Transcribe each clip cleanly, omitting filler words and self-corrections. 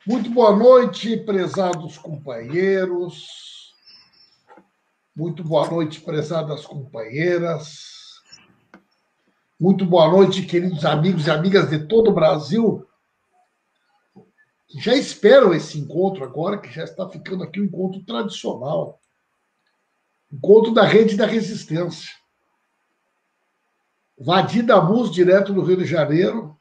Muito boa noite, prezados companheiros. Muito boa noite, prezadas companheiras. Muito boa noite, queridos amigos e amigas de todo o Brasil, que já esperam esse encontro agora, que já está ficando aqui um encontro tradicional. Encontro da Rede da Resistência. Vadir Damus, direto do Rio de Janeiro.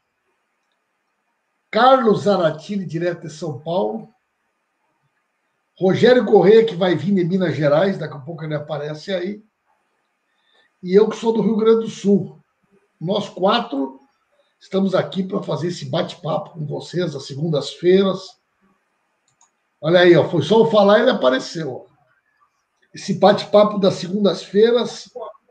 Carlos Zaratini, direto de São Paulo. Rogério Corrêa, que vai vir de Minas Gerais, daqui a pouco ele aparece aí. E eu, que sou do Rio Grande do Sul. Nós quatro estamos aqui para fazer esse bate-papo com vocês, às segundas-feiras. Olha aí, ó, foi só eu falar e ele apareceu. Esse bate-papo das segundas-feiras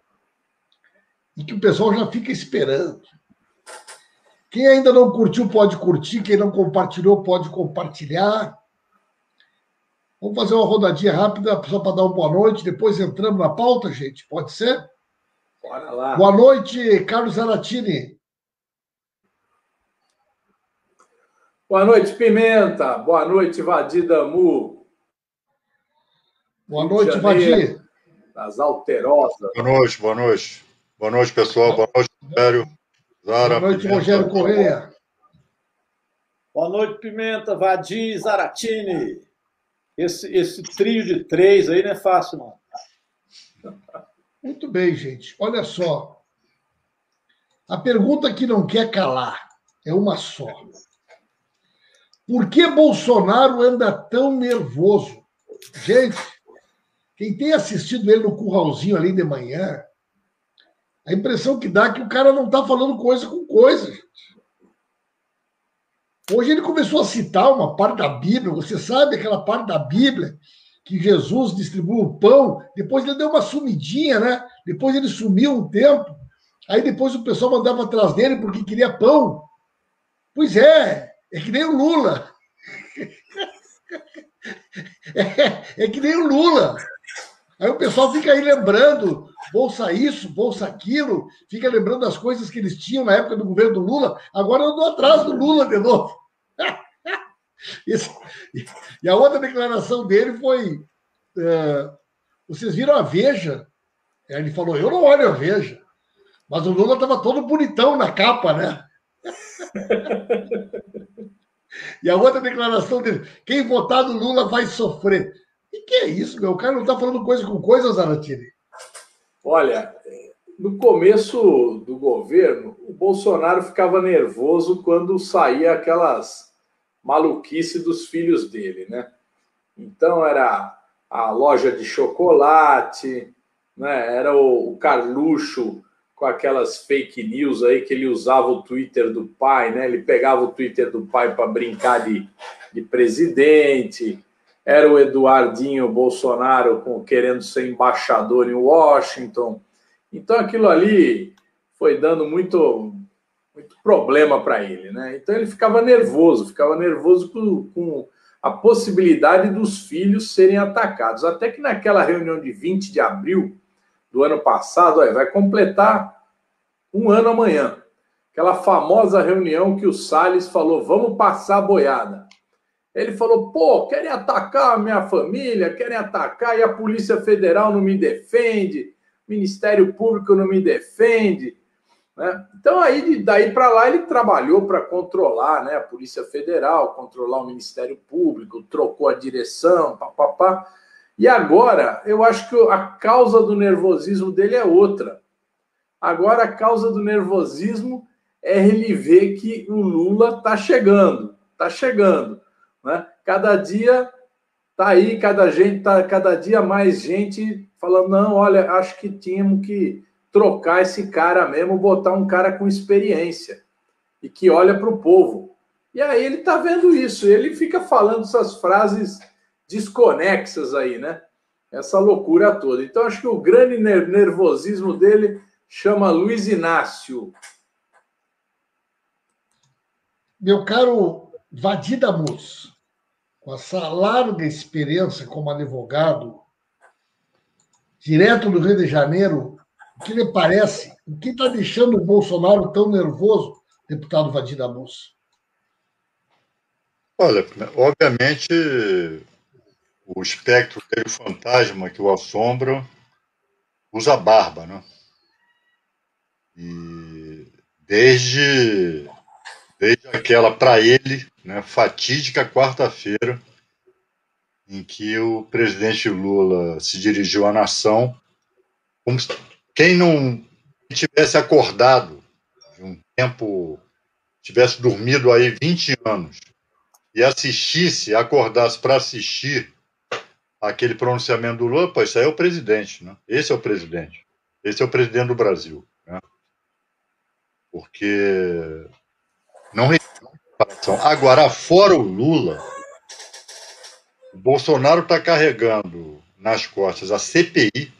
e que o pessoal já fica esperando. Quem ainda não curtiu, pode curtir. Quem não compartilhou, pode compartilhar. Vamos fazer uma rodadinha rápida só para dar uma boa noite. Depois entramos na pauta, gente. Pode ser? Bora lá. Boa noite, Carlos Zaratini. Boa noite, Pimenta. Boa noite, Vadir Damu. Boa noite, Vadir. Das Alterosas. Boa noite, boa noite. Boa noite, pessoal. Boa noite, Rogério. Zara, Boa noite, Pimenta. Rogério Corrêa. Boa noite, Pimenta, Vadir, Zaratini. Esse trio de três aí não é fácil, não. Muito bem, gente. Olha só. A pergunta que não quer calar é uma só. Por que Bolsonaro anda tão nervoso? Gente, quem tem assistido ele no curralzinho ali de manhã, a impressão que dá é que o cara não está falando coisa com coisa, gente. Hoje ele começou a citar uma parte da Bíblia. Você sabe aquela parte da Bíblia que Jesus distribuiu o pão? Depois ele deu uma sumidinha, né? Depois ele sumiu um tempo. Aí depois o pessoal mandava atrás dele porque queria pão. Pois é que nem o Lula. É que nem o Lula. Aí o pessoal fica aí lembrando, bolsa isso, bolsa aquilo, fica lembrando das coisas que eles tinham na época do governo do Lula, agora eu dou atrás do Lula de novo. E a outra declaração dele foi, vocês viram a Veja? Ele falou, eu não olho a Veja, mas o Lula estava todo bonitão na capa, né? E a outra declaração dele, quem votar no Lula vai sofrer. E que é isso, meu? O cara não está falando coisa com coisa, Zaratini? Olha, no começo do governo, o Bolsonaro ficava nervoso quando saía aquelas maluquices dos filhos dele, né? Então era a loja de chocolate, né? Era o Carluxo com aquelas fake news aí que ele usava o Twitter do pai, né? Ele pegava o Twitter do pai para brincar de presidente. Era o Eduardinho Bolsonaro querendo ser embaixador em Washington. Então, aquilo ali foi dando muito problema para ele, né? Então, ele ficava nervoso com a possibilidade dos filhos serem atacados. Até que naquela reunião de 20 de abril do ano passado, vai completar um ano amanhã. Aquela famosa reunião que o Salles falou, vamos passar a boiada. Ele falou, querem atacar a minha família, querem atacar, e a Polícia Federal não me defende, o Ministério Público não me defende. Né? Então, aí, daí para lá, ele trabalhou para controlar, né, a Polícia Federal, controlar o Ministério Público, trocou a direção, papapá. E agora, eu acho que a causa do nervosismo dele é outra. Agora, a causa do nervosismo é ele ver que o Lula está chegando. Né? Cada dia tá aí, cada dia mais gente falando, não, olha, acho que tínhamos que trocar esse cara mesmo, botar um cara com experiência e que olha para o povo. E aí ele tá vendo isso, ele fica falando essas frases desconexas aí, né? Essa loucura toda. Então, acho que o grande nervosismo dele chama Luiz Inácio. Meu caro Vadir Damus, com essa larga experiência como advogado, direto do Rio de Janeiro, o que lhe parece, o que está deixando o Bolsonaro tão nervoso, deputado Vadir Damus? Olha, obviamente, o espectro dele, o fantasma que o assombra, usa barba, né? E desde aquela, para ele, né, fatídica quarta-feira, em que o presidente Lula se dirigiu à nação, como se quem não tivesse acordado de um tempo, tivesse dormido aí 20 anos e acordasse para assistir aquele pronunciamento do Lula, pô, isso aí é o presidente, né? Esse é o presidente. Esse é o presidente do Brasil, né? Porque não resiste à comparação. Agora, fora o Lula, o Bolsonaro está carregando nas costas a CPI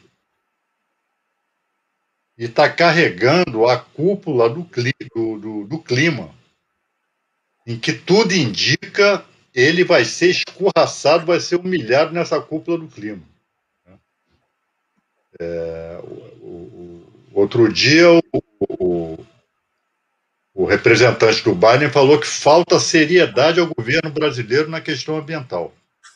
e está carregando a cúpula do clima, em que tudo indica ele vai ser escorraçado, vai ser humilhado nessa cúpula do clima. Outro dia, o representante do Biden falou que falta seriedade ao governo brasileiro na questão ambiental.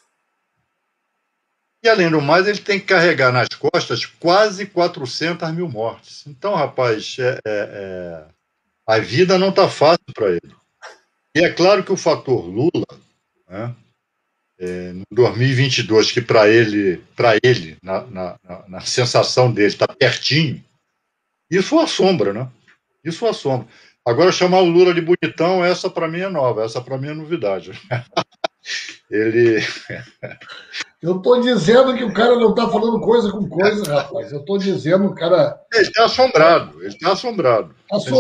E, além do mais, ele tem que carregar nas costas quase 400 mil mortes. Então, rapaz, a vida não está fácil para ele. E é claro que o fator Lula, né, no 2022, que para ele na sensação dele, está pertinho, isso assombra, né? Isso assombra. Agora, chamar o Lula de bonitão, essa para mim é nova, essa para mim é novidade. Ele. Eu estou dizendo que o cara não está falando coisa com coisa, rapaz. Eu estou dizendo que o cara. Ele está assombrado, ele está assombrado.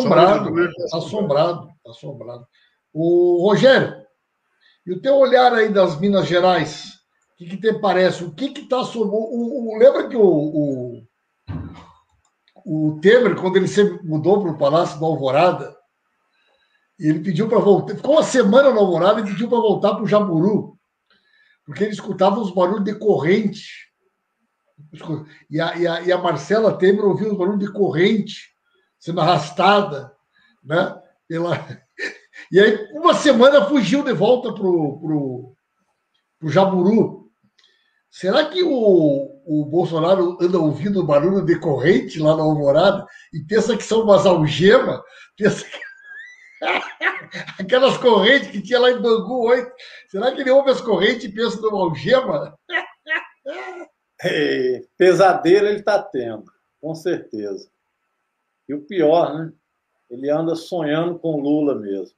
Assombrado. O Rogério, e o teu olhar aí das Minas Gerais, o que te parece? O que está assombrando? Lembra que o Temer, quando ele se mudou para o Palácio da Alvorada, ele pediu para voltar, ficou uma semana na Alvorada e pediu para voltar para o Jaburu, porque ele escutava os barulhos de corrente. E a Marcela Temer ouviu os barulhos de corrente sendo arrastada, né? E aí, uma semana fugiu de volta para o Jaburu. Será que o Bolsonaro anda ouvindo barulho de corrente lá na Alvorada e pensa que são umas algemas? Pensa que... Aquelas correntes que tinha lá em Bangu 8. Será que ele ouve as correntes e pensa numa algema? Pesadelo ele está tendo, com certeza. E o pior, né? Ele anda sonhando com Lula mesmo.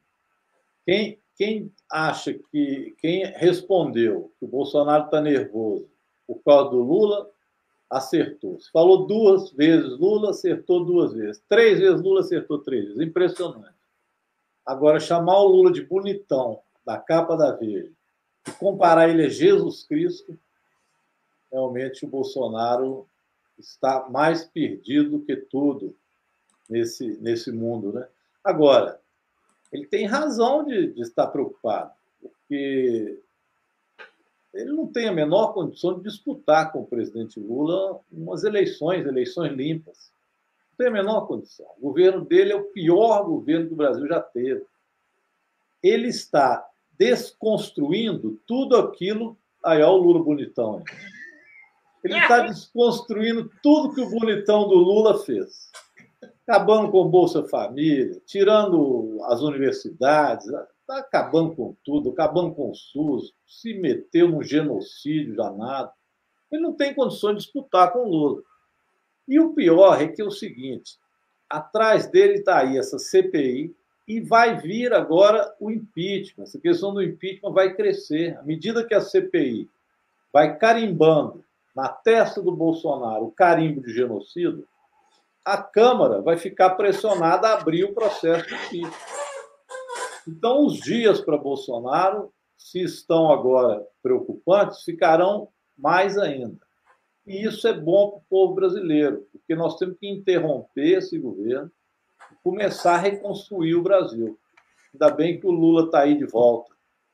Quem acha que... Quem respondeu que o Bolsonaro está nervoso por causa do Lula, acertou. Se falou 2 vezes Lula, acertou 2 vezes. 3 vezes Lula, acertou 3 vezes. Impressionante. Agora, chamar o Lula de bonitão, da capa da Veja, e comparar ele a Jesus Cristo, realmente o Bolsonaro está mais perdido que tudo nesse mundo, né? Agora, ele tem razão de estar preocupado, porque ele não tem a menor condição de disputar com o presidente Lula umas eleições limpas. Não tem a menor condição. O governo dele é o pior governo que o Brasil já teve. Ele está desconstruindo tudo aquilo... Aí, olha o Lula bonitão. Ele está desconstruindo tudo que o bonitão do Lula fez. Acabando com o Bolsa Família, tirando as universidades, está acabando com tudo, acabando com o SUS, se meteu num genocídio danado. Ele não tem condições de disputar com o Lula. E o pior é que é o seguinte, atrás dele está aí essa CPI e vai vir agora o impeachment. Essa questão do impeachment vai crescer. À medida que a CPI vai carimbando na testa do Bolsonaro o carimbo de genocídio, a Câmara vai ficar pressionada a abrir o processo de impeachment. Então, os dias para Bolsonaro, se estão agora preocupantes, ficarão mais ainda. E isso é bom para o povo brasileiro, porque nós temos que interromper esse governo e começar a reconstruir o Brasil. Ainda bem que o Lula está aí de volta.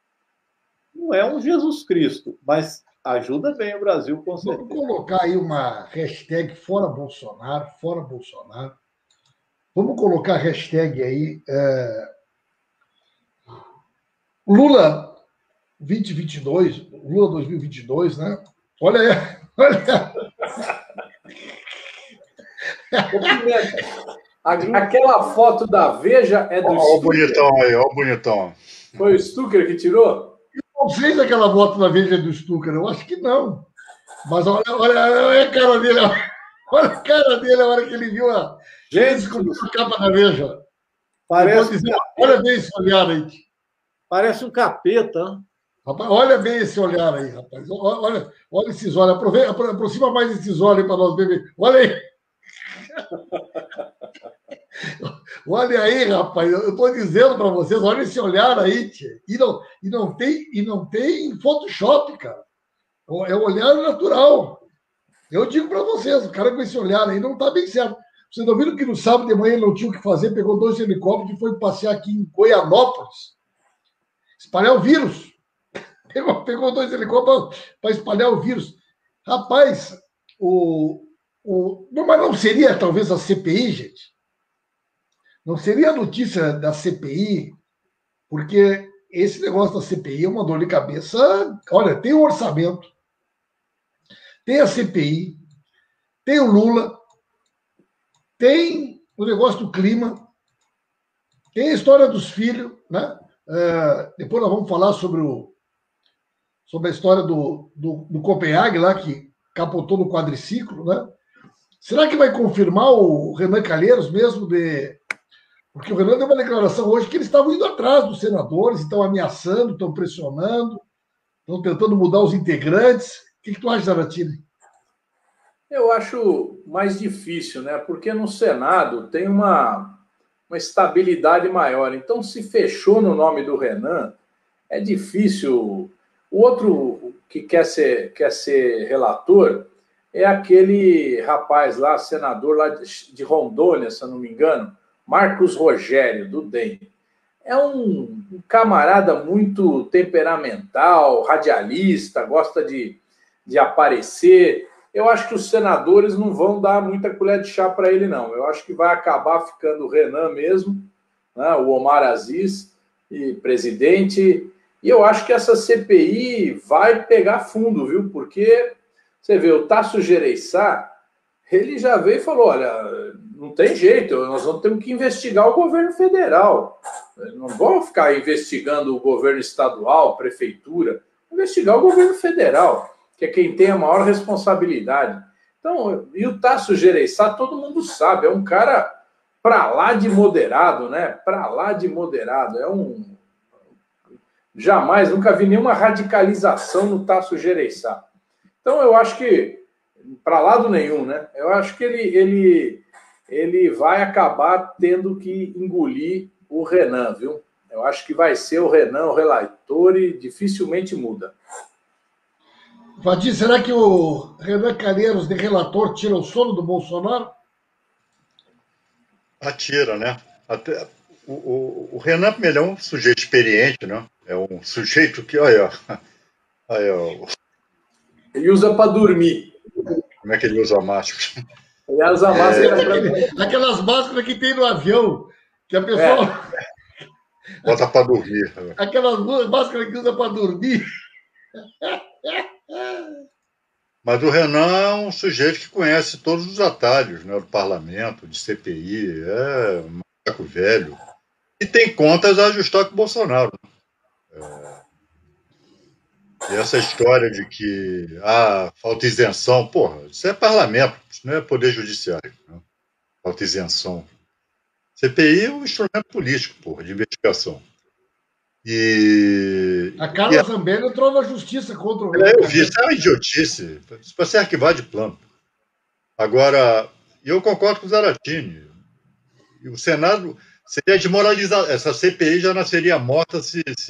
Não é um Jesus Cristo, mas ajuda bem o Brasil, com certeza. Vamos colocar aí uma hashtag fora Bolsonaro, fora Bolsonaro. Vamos colocar a hashtag aí. Lula 2022, Lula 2022, né? Olha aí, olha. Aquela foto da Veja é do Olha o bonitão aí, olha o bonitão. Foi o Stucker que tirou? Não sei se aquela foto da Veja é do Stucker, eu acho que não. Mas olha a cara dele, olha a cara dele a hora que ele viu a capa da Veja. Parece Dizer, olha bem esse olhar aí. Parece um capeta. Hein? Rapaz, olha bem esse olhar aí, rapaz. Olha esses olhos. Aproxima mais esses olhos para nós ver. Olha aí. Olha aí, rapaz. Eu estou dizendo para vocês, olha esse olhar aí, tia. E não tem Photoshop, cara. É um olhar natural. Eu digo para vocês, o cara com esse olhar aí não está bem certo. Vocês não viram que no sábado de manhã ele não tinha o que fazer, pegou 2 helicópteros e foi passear aqui em Goianópolis, espalhar o vírus. Pegou 2 helicópteros para espalhar o vírus. Rapaz, mas não seria talvez a CPI, gente? Não seria a notícia da CPI? Porque esse negócio da CPI é uma dor de cabeça. Olha, tem o orçamento, tem a CPI, tem o Lula, tem o negócio do clima, tem a história dos filhos, né? Depois nós vamos falar sobre a história do Copenhague lá, que capotou no quadriciclo, né? Será que vai confirmar o Renan Calheiros mesmo? Porque o Renan deu uma declaração hoje que eles estavam indo atrás dos senadores, estão ameaçando, estão pressionando, estão tentando mudar os integrantes. O que tu acha, Zaratini? Eu acho mais difícil, né? Porque no Senado tem uma estabilidade maior. Então, se fechou no nome do Renan, é difícil. O outro que quer ser relator é aquele rapaz lá, senador lá de Rondônia, se eu não me engano, Marcos Rogério, do DEM. É um camarada muito temperamental, radialista, gosta de aparecer. Eu acho que os senadores não vão dar muita colher de chá para ele, não. Eu acho que vai acabar ficando o Renan mesmo, né, o Omar Aziz, e presidente. E eu acho que essa CPI vai pegar fundo, viu? Porque, você vê, o Tasso Gereissati, ele já veio e falou, olha, não tem jeito, nós vamos ter que investigar o governo federal. Não vamos ficar investigando o governo estadual, prefeitura, investigar o governo federal, que é quem tem a maior responsabilidade. Então, e o Tasso Gereissati, todo mundo sabe, é um cara para lá de moderado, né? Para lá de moderado. Jamais, nunca vi nenhuma radicalização no Tasso Gereissati. Então, eu acho que, para lado nenhum, né? Eu acho que ele vai acabar tendo que engolir o Renan, viu? Eu acho que vai ser o Renan o relator e dificilmente muda. Vadir, será que o Renan Calheiros, de relator, tira o sono do Bolsonaro? Atira, né? Até, o Renan ele é um sujeito experiente, né? É um sujeito que, olha, ele usa para dormir. Como é que ele usa máscara? Ele usa máscara aquelas máscaras que tem no avião, que a pessoa bota para dormir. Aquelas máscaras que usa para dormir. Mas o Renan é um sujeito que conhece todos os atalhos, né, do parlamento, de CPI, é um macaco velho. E tem contas a ajustar com o Bolsonaro. E essa história de que falta isenção, porra, isso é parlamento, isso não é poder judiciário. Né? Falta isenção. CPI é um instrumento político, porra, de investigação. A Carla Zambelli entrou na justiça contra o Renan. Eu vi, isso é uma idiotice. Isso para ser arquivado de plano. Agora, eu concordo com o Zaratini. O Senado seria desmoralizado. Essa CPI já nasceria morta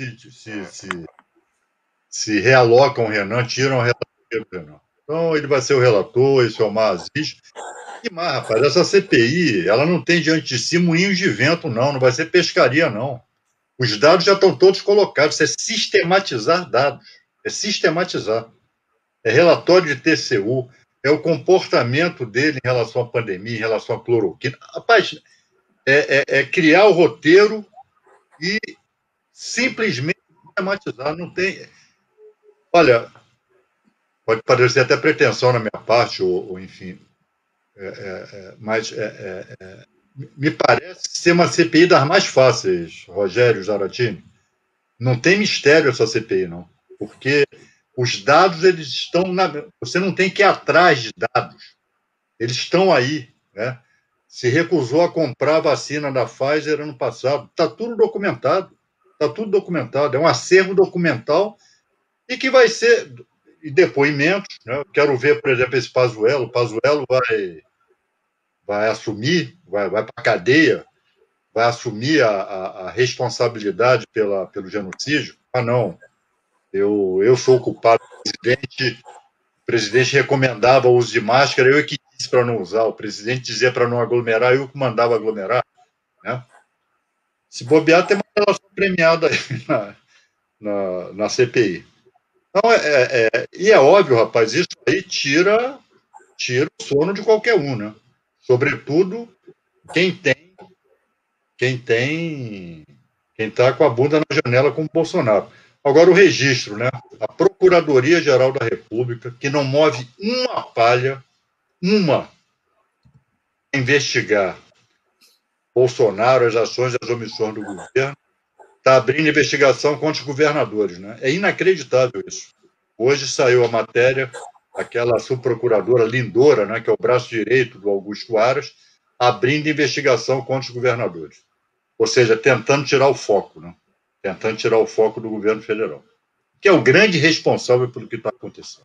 se realocam o Renan, tiram o relator do Renan. Então, ele vai ser o relator, esse é o Omar Aziz. E mais, rapaz, essa CPI, ela não tem diante de si moinhos de vento, não vai ser pescaria, não. Os dados já estão todos colocados. Isso é sistematizar dados. É sistematizar. É relatório de TCU. É o comportamento dele em relação à pandemia, em relação à cloroquina. Rapaz, é criar o roteiro e simplesmente sistematizar. Não tem... Olha, pode parecer até pretensão na minha parte, ou enfim, mas me parece ser uma CPI das mais fáceis, Rogério Zaratini. Não tem mistério essa CPI, não. Porque os dados, eles estão você não tem que ir atrás de dados. Eles estão aí, né? Se recusou a comprar a vacina da Pfizer ano passado. Está tudo documentado. Está tudo documentado. É um acervo documental e que vai ser... E depoimentos, né? Eu quero ver, por exemplo, esse Pazuello. O Pazuello vai assumir, vai para a cadeia, vai assumir a responsabilidade pelo genocídio. Ah, não. Eu sou o culpado do presidente. O presidente recomendava o uso de máscara, eu que disse para não usar. O presidente dizia para não aglomerar, eu que mandava aglomerar. Né? Se bobear, tem uma relação premiada aí na CPI. Então, e é óbvio, rapaz, isso aí tira o sono de qualquer um, né? Sobretudo quem está com a bunda na janela como o Bolsonaro. Agora, o registro, né? A Procuradoria-Geral da República, que não move uma palha, investigar Bolsonaro, as ações e as omissões do governo, está abrindo investigação contra os governadores, né? É inacreditável isso. Hoje saiu a matéria, aquela subprocuradora Lindora, né, que é o braço direito do Augusto Aras, abrindo investigação contra os governadores. Ou seja, tentando tirar o foco, né? Tentando tirar o foco do governo federal, que é o grande responsável pelo que está acontecendo.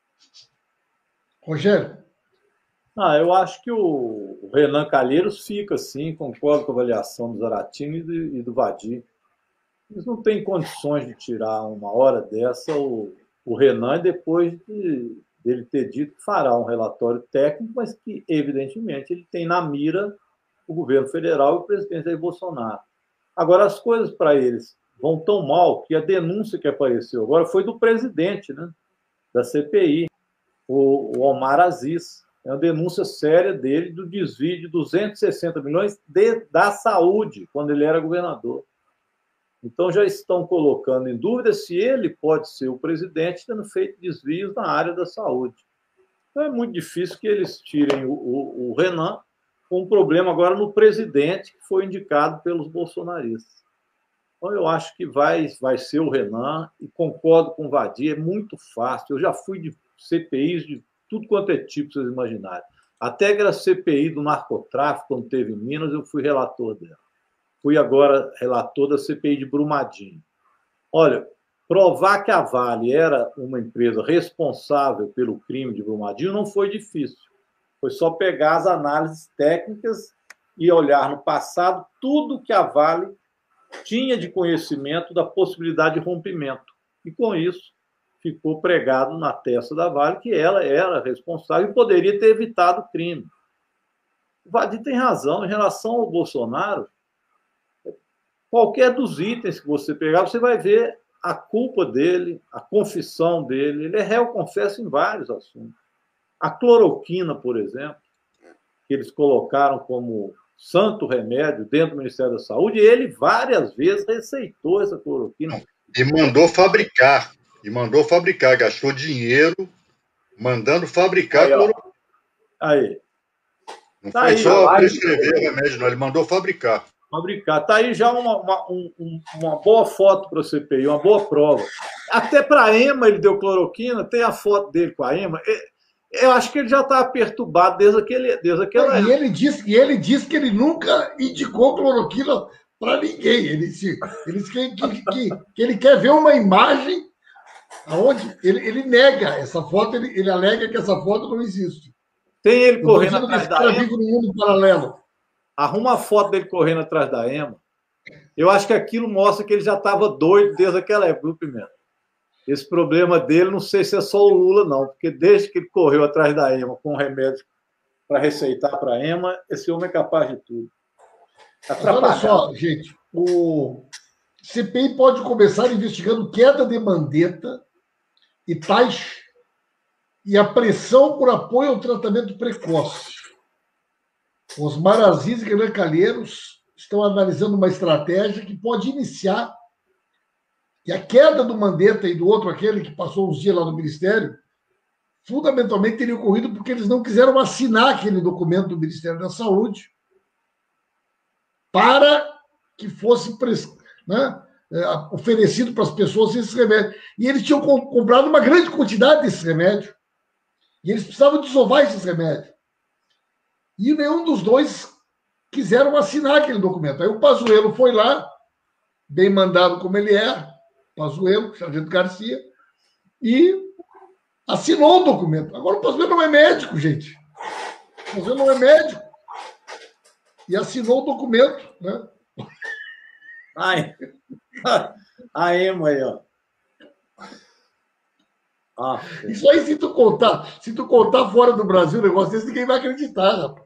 Rogério? Eu acho que o Renan Calheiros fica, sim, concordo com a avaliação do Zaratini e do Vadir. Eles não têm condições de tirar uma hora dessa o Renan depois dele ter dito que fará um relatório técnico, mas que, evidentemente, ele tem na mira o governo federal e o presidente Jair Bolsonaro. Agora, as coisas para eles vão tão mal que a denúncia que apareceu agora foi do presidente, né, da CPI, o Omar Aziz. É uma denúncia séria dele do desvio de 260 milhões da saúde, quando ele era governador. Então, já estão colocando em dúvida se ele pode ser o presidente tendo feito desvios na área da saúde. Então, é muito difícil que eles tirem o Renan com um problema agora no presidente, que foi indicado pelos bolsonaristas. Então, eu acho que vai ser o Renan, e concordo com o Vadir, é muito fácil. Eu já fui de CPIs de tudo quanto é tipo, vocês imaginarem. Até aquela CPI do narcotráfico, quando teve em Minas, eu fui relator dela. Fui agora relator da CPI de Brumadinho. Olha, provar que a Vale era uma empresa responsável pelo crime de Brumadinho não foi difícil. Foi só pegar as análises técnicas e olhar no passado tudo que a Vale tinha de conhecimento da possibilidade de rompimento. E, com isso, ficou pregado na testa da Vale que ela era responsável e poderia ter evitado o crime. O Vadir tem razão. Em relação ao Bolsonaro, qualquer dos itens que você pegar, você vai ver a culpa dele, a confissão dele. Ele é réu confesso em vários assuntos. A cloroquina, por exemplo, que eles colocaram como santo remédio dentro do Ministério da Saúde, ele várias vezes receitou essa cloroquina. E mandou fabricar. Gastou dinheiro mandando fabricar cloroquina. Aí. Não foi só prescrever o remédio, não. Ele mandou fabricar. Está aí já uma boa foto para a CPI, uma boa prova. Até para a EMA ele deu cloroquina, tem a foto dele com a EMA. Eu acho que ele já estava perturbado desde aquela época. E ele disse que ele nunca indicou cloroquina para ninguém. Ele disse que ele quer ver uma imagem onde ele nega essa foto, ele alega que essa foto não existe. Tem ele correndo atrás da EMA. Vive no mundo paralelo. Arruma a foto dele correndo atrás da EMA. Eu acho que aquilo mostra que ele já estava doido desde aquela época, viu, Pimenta? Esse problema dele, não sei se é só o Lula, não, porque desde que ele correu atrás da EMA com remédio para receitar para a EMA, esse homem é capaz de tudo. Olha só, gente, o CPI pode começar investigando queda de Mandetta e Tais e a pressão por apoio ao tratamento precoce. Osmar Aziz e Renan Calheiros estão analisando uma estratégia que pode iniciar E a queda do Mandetta e do outro, aquele que passou uns dias lá no Ministério, fundamentalmente teria ocorrido porque eles não quiseram assinar aquele documento do Ministério da Saúde para que fosse, né, oferecido para as pessoas esse remédio. E eles tinham comprado uma grande quantidade desse remédio. E eles precisavam desovar esses remédios. E nenhum dos dois quiseram assinar aquele documento. Aí o Pazuello foi lá, bem mandado como ele é, Pazuello, Sargento Garcia, e assinou o documento. Agora o Pazuello não é médico, gente. O Pazuello não é médico. E assinou o documento, né? Ai, a Ema aí, ó. Isso aí, se tu contar fora do Brasil o negócio desse, ninguém vai acreditar, rapaz.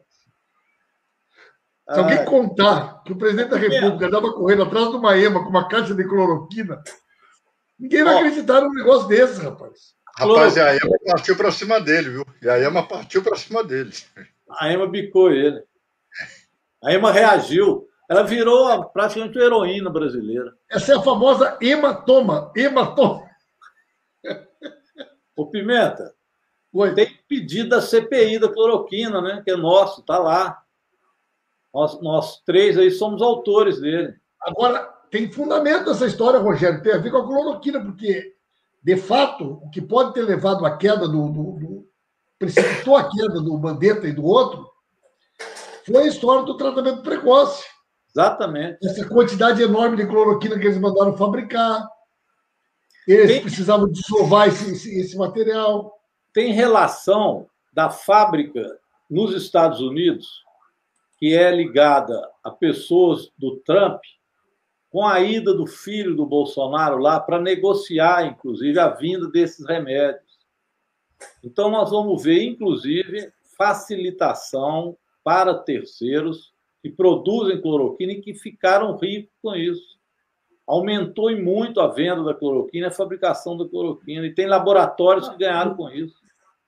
Se alguém contar que o presidente da República andava correndo atrás de uma ema com uma caixa de cloroquina, ninguém vai acreditar num negócio desse, rapaz. Rapaz, a ema partiu para cima dele, viu? E a ema partiu para cima dele. A ema bicou ele. A ema reagiu. Ela virou praticamente uma heroína brasileira. Essa é a famosa hematoma. Hematoma. Ô, Pimenta, Oi. tem pedido da CPI da cloroquina, né? Que é nosso, tá lá. Nós três aí somos autores dele. Agora, tem fundamento essa história, Rogério, tem a ver com a cloroquina, porque, de fato, o que pode ter levado à queda precipitou a queda do Mandetta e do outro, foi a história do tratamento precoce. Exatamente. Essa quantidade enorme de cloroquina que eles mandaram fabricar. Eles precisavam desovar esse material. Tem relação da fábrica nos Estados Unidos, que é ligada a pessoas do Trump, com a ida do filho do Bolsonaro lá para negociar, inclusive, a vinda desses remédios. Então, nós vamos ver, inclusive, facilitação para terceiros que produzem cloroquina e que ficaram ricos com isso. Aumentou e muito a venda da cloroquina, a fabricação da cloroquina, e tem laboratórios que ganharam com isso.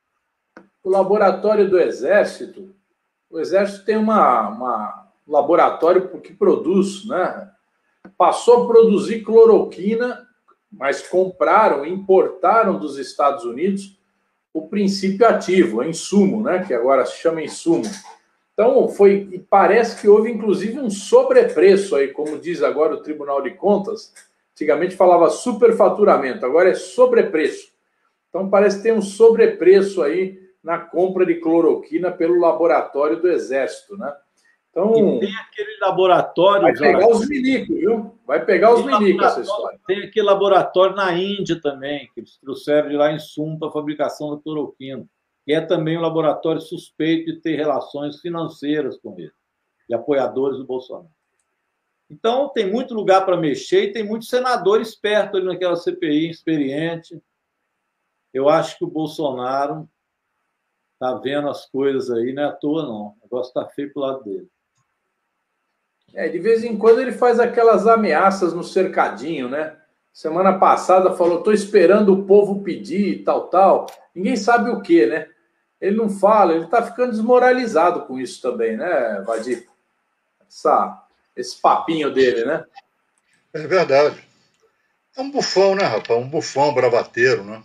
O laboratório do Exército, o Exército tem um laboratório que produz, né? Passou a produzir cloroquina, mas importaram dos Estados Unidos o princípio ativo, o insumo, né? Que agora se chama insumo. Então, parece que houve, inclusive, um sobrepreço aí, como diz agora o Tribunal de Contas. Antigamente falava superfaturamento, agora é sobrepreço. Então, parece que tem um sobrepreço aí na compra de cloroquina pelo laboratório do Exército, né? Então, e tem aquele laboratório... Vai pegar os milicos, viu? Vai pegar os milicos essa história. Tem aquele laboratório na Índia também, que eles trouxeram de lá insumo para a fabricação da cloroquina, que é também um laboratório suspeito de ter relações financeiras com ele, e apoiadores do Bolsonaro. Então, tem muito lugar para mexer e tem muito senador esperto ali naquela CPI, experiente. Eu acho que o Bolsonaro está vendo as coisas aí, não é à toa, não. O negócio está feio para o lado dele. De vez em quando ele faz aquelas ameaças no cercadinho, né? Semana passada falou, estou esperando o povo pedir, tal. Ninguém sabe o quê, né? Ele não fala, ele está ficando desmoralizado com isso também, né, Vadir? Esse papinho dele, né? É verdade. É um bufão, né, rapaz? Um bufão bravateiro, né?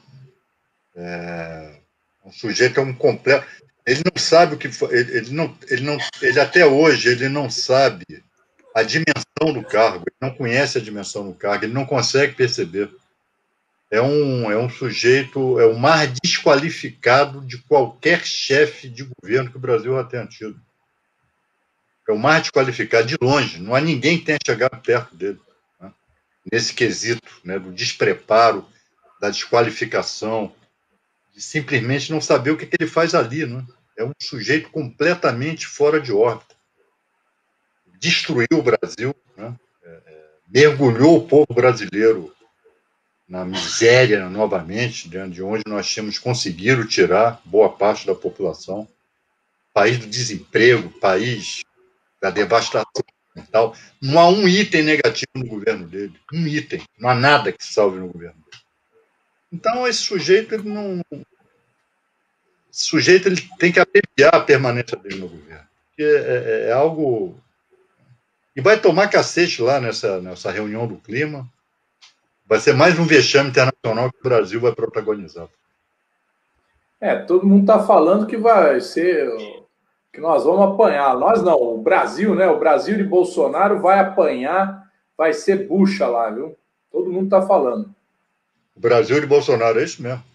Um sujeito é um completo. Ele não sabe o que foi. Ele até hoje ele não sabe a dimensão do cargo. Ele não conhece a dimensão do cargo. Ele não consegue perceber. É um sujeito, é o mais desqualificado de qualquer chefe de governo que o Brasil já tenha tido. É o mais desqualificado de longe. Não há ninguém que tenha chegado perto dele, né? Nesse quesito, né, do despreparo, da desqualificação, de simplesmente não saber o que ele faz ali, né? É um sujeito completamente fora de órbita. Destruiu o Brasil, né? Mergulhou o povo brasileiro na miséria novamente, de onde nós tínhamos conseguido tirar boa parte da população. País do desemprego, país da devastação tal. Não há um item negativo no governo dele. Um item. Não há nada que salve no governo dele. Então, esse sujeito, ele tem que abreviar a permanência dele no governo. Porque é algo... E vai tomar cacete lá nessa reunião do clima. vai ser mais um vexame internacional que o Brasil vai protagonizar. Todo mundo está falando que vai ser, que nós vamos apanhar. Nós não, o Brasil, né? O Brasil de Bolsonaro vai apanhar, vai ser bucha lá, viu? Todo mundo está falando. O Brasil de Bolsonaro, é isso mesmo.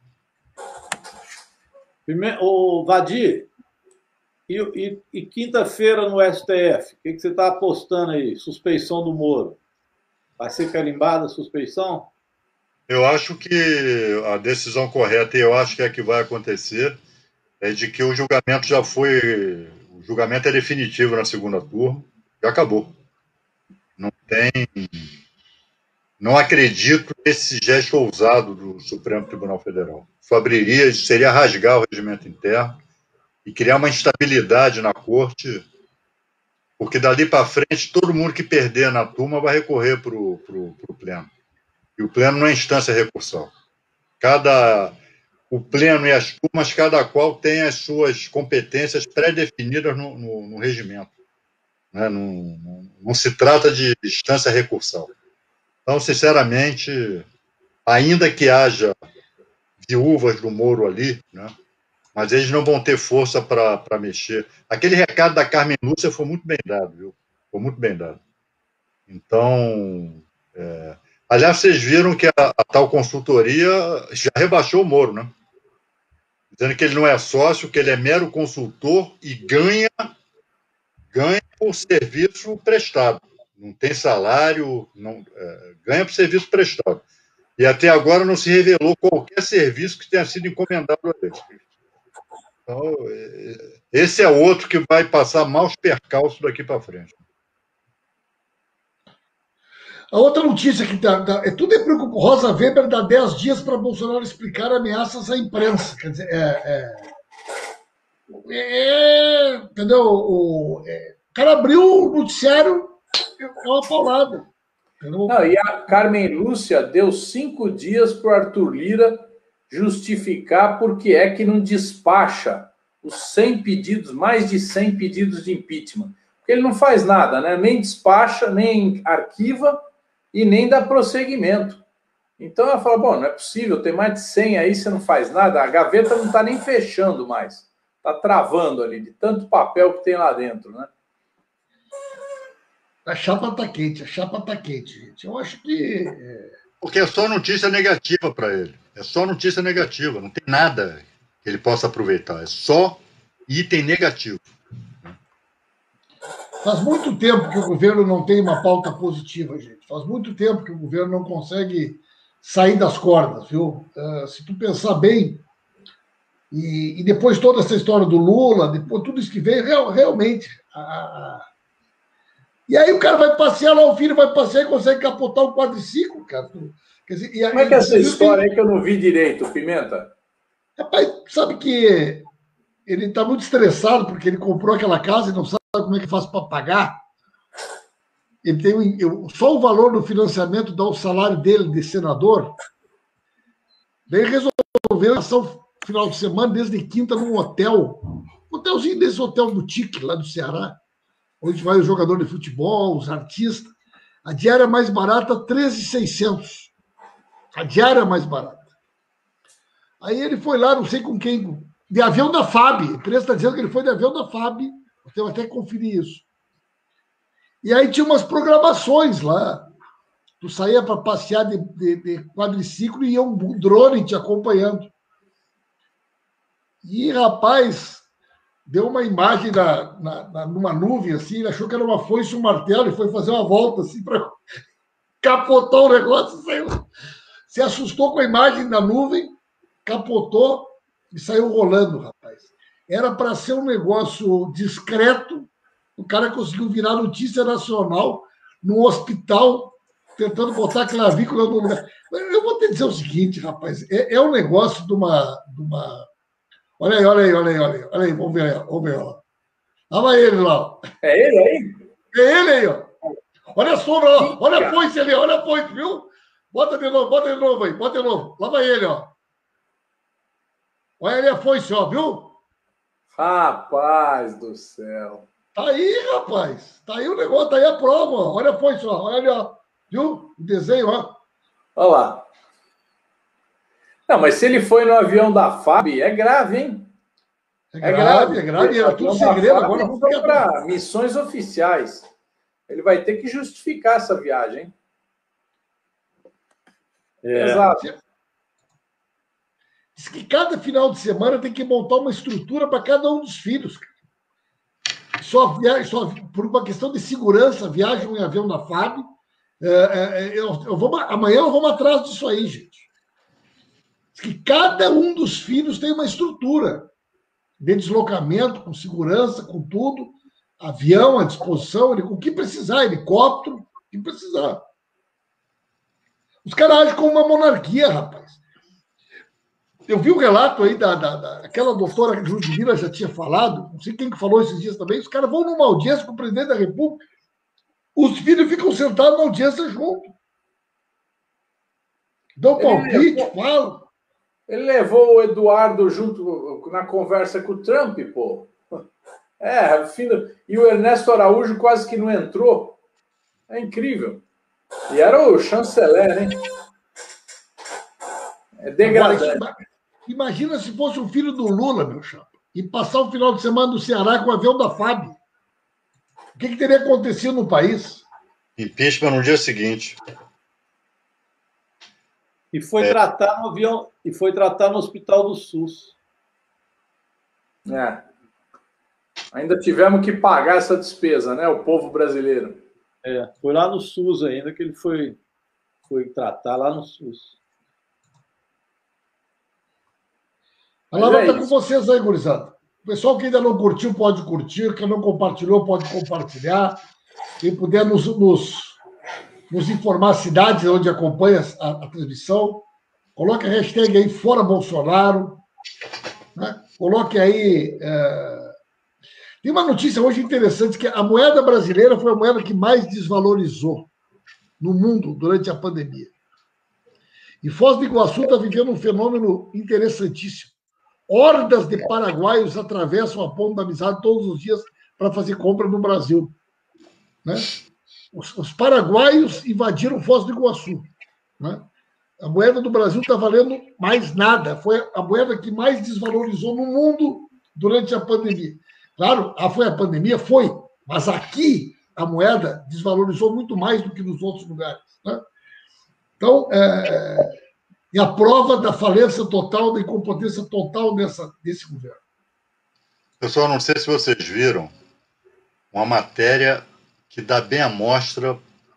Ô, Vadir, e quinta-feira no STF, o que você está apostando aí? Suspeição do Moro. Vai ser carimbada a suspeição? Eu acho que a decisão correta, e eu acho que é a que vai acontecer, é de que o julgamento já foi... O julgamento é definitivo na segunda turma. Já acabou. Não tem... Não acredito nesse gesto ousado do Supremo Tribunal Federal. Isso abriria, seria rasgar o regimento interno e criar uma instabilidade na corte, porque dali para frente todo mundo que perder na turma vai recorrer para o pleno. E o pleno não é instância recursal. O pleno e as turmas, cada qual tem as suas competências pré-definidas no regimento. Né? Não se trata de instância recursal. Então, sinceramente, ainda que haja viúvas do Moro ali, né? Mas eles não vão ter força para mexer. Aquele recado da Carmen Lúcia foi muito bem dado, viu? Foi muito bem dado. Então, aliás, vocês viram que a tal consultoria já rebaixou o Moro, né? Dizendo que ele não é sócio, que ele é mero consultor e ganha por serviço prestado. Não tem salário, ganha por serviço prestado. E até agora não se revelou qualquer serviço que tenha sido encomendado a ele. Então, esse é outro que vai passar maus percalços daqui para frente. A outra notícia que tudo é preocupante. Rosa Weber dá 10 dias para Bolsonaro explicar ameaças à imprensa. Quer dizer, entendeu? O cara abriu o noticiário, é uma paulada. Não, e a Carmen Lúcia deu 5 dias para o Arthur Lira justificar por que é que não despacha os 100 pedidos, mais de 100 pedidos de impeachment. Porque ele não faz nada, né? Nem despacha, nem arquiva e nem dá prosseguimento. Então ela fala, bom, não é possível, tem mais de 100 aí, você não faz nada, a gaveta não está nem fechando mais. Está travando ali, de tanto papel que tem lá dentro, né? A chapa está quente, gente. Eu acho que... Porque é só notícia negativa para ele. É só notícia negativa, não tem nada que ele possa aproveitar. É só item negativo. Faz muito tempo que o governo não tem uma pauta positiva, gente. Faz muito tempo que o governo não consegue sair das cordas, viu? Se tu pensar bem, e depois toda essa história do Lula, depois tudo isso que veio, realmente... E aí o cara vai passear lá, o filho vai passear e consegue capotar o quadriciclo, cara. Quer dizer, como é que é essa história aí que eu não vi direito, Pimenta? Rapaz, sabe que ele está muito estressado porque ele comprou aquela casa e não sabe como é que faz para pagar. Ele tem só o valor do financiamento dá o salário dele de senador. Daí resolveu passar o final de semana, desde quinta, num hotel. Um hotelzinho desse hotel boutique lá do Ceará, onde vai o jogador de futebol, os artistas. A diária mais barata, 13.600. A diária mais barata. Aí ele foi lá, não sei com quem, de avião da FAB. A empresa está dizendo que ele foi de avião da FAB. Eu até conferir isso. E aí tinha umas programações lá. Tu saía para passear de quadriciclo e ia um drone te acompanhando. E, rapaz, deu uma imagem numa nuvem, assim, ele achou que era uma foice e um martelo e foi fazer uma volta, assim, para capotar o negócio. Se assustou com a imagem da nuvem, capotou e saiu rolando, rapaz. Era para ser um negócio discreto, o cara conseguiu virar notícia nacional num hospital, tentando botar a clavícula no lugar. Eu vou te dizer o seguinte, rapaz, é um negócio de uma... Olha aí, vamos ver, ó. Olha ele lá. É ele aí? É ele aí, ó. Olha a sombra, ó. Olha a foice ali, olha a foice, viu? Bota de novo aí, bota de novo. Lá vai ele, ó. Olha ali a foice, ó, viu? Rapaz do céu. Tá aí, rapaz. Tá aí o negócio, tá aí a prova, ó. Olha a foice, ó. Olha ali, ó. Viu? O desenho, ó. Olha lá. Não, mas se ele foi no avião da FAB, é grave, hein? É grave. Era tudo segredo. Agora vamos para missões oficiais. Ele vai ter que justificar essa viagem, hein? Exato. Diz que cada final de semana tem que montar uma estrutura para cada um dos filhos. Só por uma questão de segurança, viajam em avião da FAB. Amanhã vamos atrás disso aí, gente. Diz que cada um dos filhos tem uma estrutura de deslocamento, com segurança, com tudo, avião à disposição, com o que precisar, helicóptero, o que precisar. Os caras agem como uma monarquia, rapaz. Eu vi o relato aí daquela doutora que Ludmila já tinha falado, não sei quem que falou esses dias também, os caras vão numa audiência com o presidente da República, os filhos ficam sentados na audiência junto. Dão palpite, falam. Ele levou o Eduardo junto na conversa com o Trump, pô. E o Ernesto Araújo quase que não entrou. É incrível. E era o chanceler, hein? É degradante. Agora, imagina se fosse um filho do Lula, meu chapa, e passar o final de semana no Ceará com o avião da FAB. O que teria acontecido no país? Impeachment no dia seguinte. E foi tratar no avião, e foi tratar no Hospital do SUS. Ainda tivemos que pagar essa despesa, né? O povo brasileiro. Foi lá no SUS ainda que ele foi tratar lá no SUS. A palavra está com vocês aí, gurizada. O pessoal que ainda não curtiu pode curtir, quem não compartilhou pode compartilhar. Quem puder nos informar cidades onde acompanha a transmissão, coloque a hashtag aí Fora Bolsonaro, né? Coloque aí... Tem uma notícia hoje interessante, que a moeda brasileira foi a moeda que mais desvalorizou no mundo durante a pandemia. E Foz do Iguaçu está vivendo um fenômeno interessantíssimo. Hordas de paraguaios atravessam a Ponte da Amizade todos os dias para fazer compra no Brasil. Né? Os paraguaios invadiram Foz do Iguaçu. Né? A moeda do Brasil está valendo mais nada. Foi a moeda que mais desvalorizou no mundo durante a pandemia. Claro, foi a pandemia? Foi. Mas aqui a moeda desvalorizou muito mais do que nos outros lugares. Né? Então, é a prova da falência total, da incompetência total desse governo. Pessoal, não sei se vocês viram uma matéria que dá bem a mostra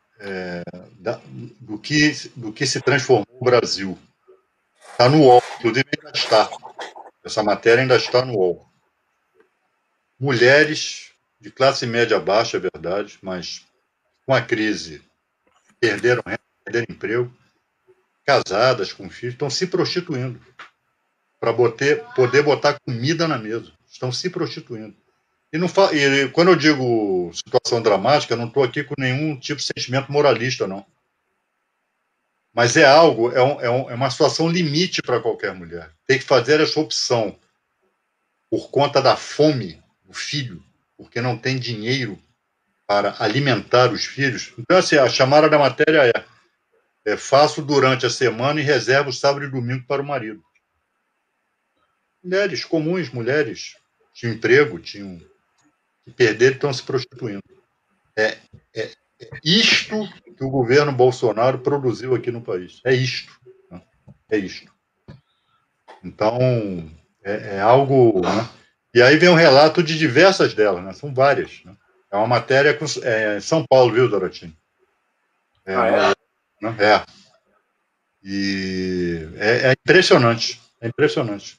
do que se transformou o Brasil. Está no UOL, inclusive ainda está. Essa matéria ainda está no UOL. Mulheres de classe média baixa, é verdade, mas com a crise perderam renda, perderam emprego, casadas com filhos, estão se prostituindo para poder botar comida na mesa. Estão se prostituindo. E quando eu digo situação dramática, eu não estou aqui com nenhum tipo de sentimento moralista, não. Mas é uma situação limite para qualquer mulher. Tem que fazer essa opção por conta da fome do filho, porque não tem dinheiro para alimentar os filhos. Então, assim, a chamada da matéria faço durante a semana e reservo sábado e domingo para o marido. Mulheres comuns, mulheres de emprego, que perderam e estão se prostituindo. É isto que o governo Bolsonaro produziu aqui no país. É isto. Né? É isto. Então, é algo... Né? E aí vem um relato de diversas delas, né? São várias. Né? É uma matéria em São Paulo, viu, Dorotino? Né? E é impressionante. É impressionante.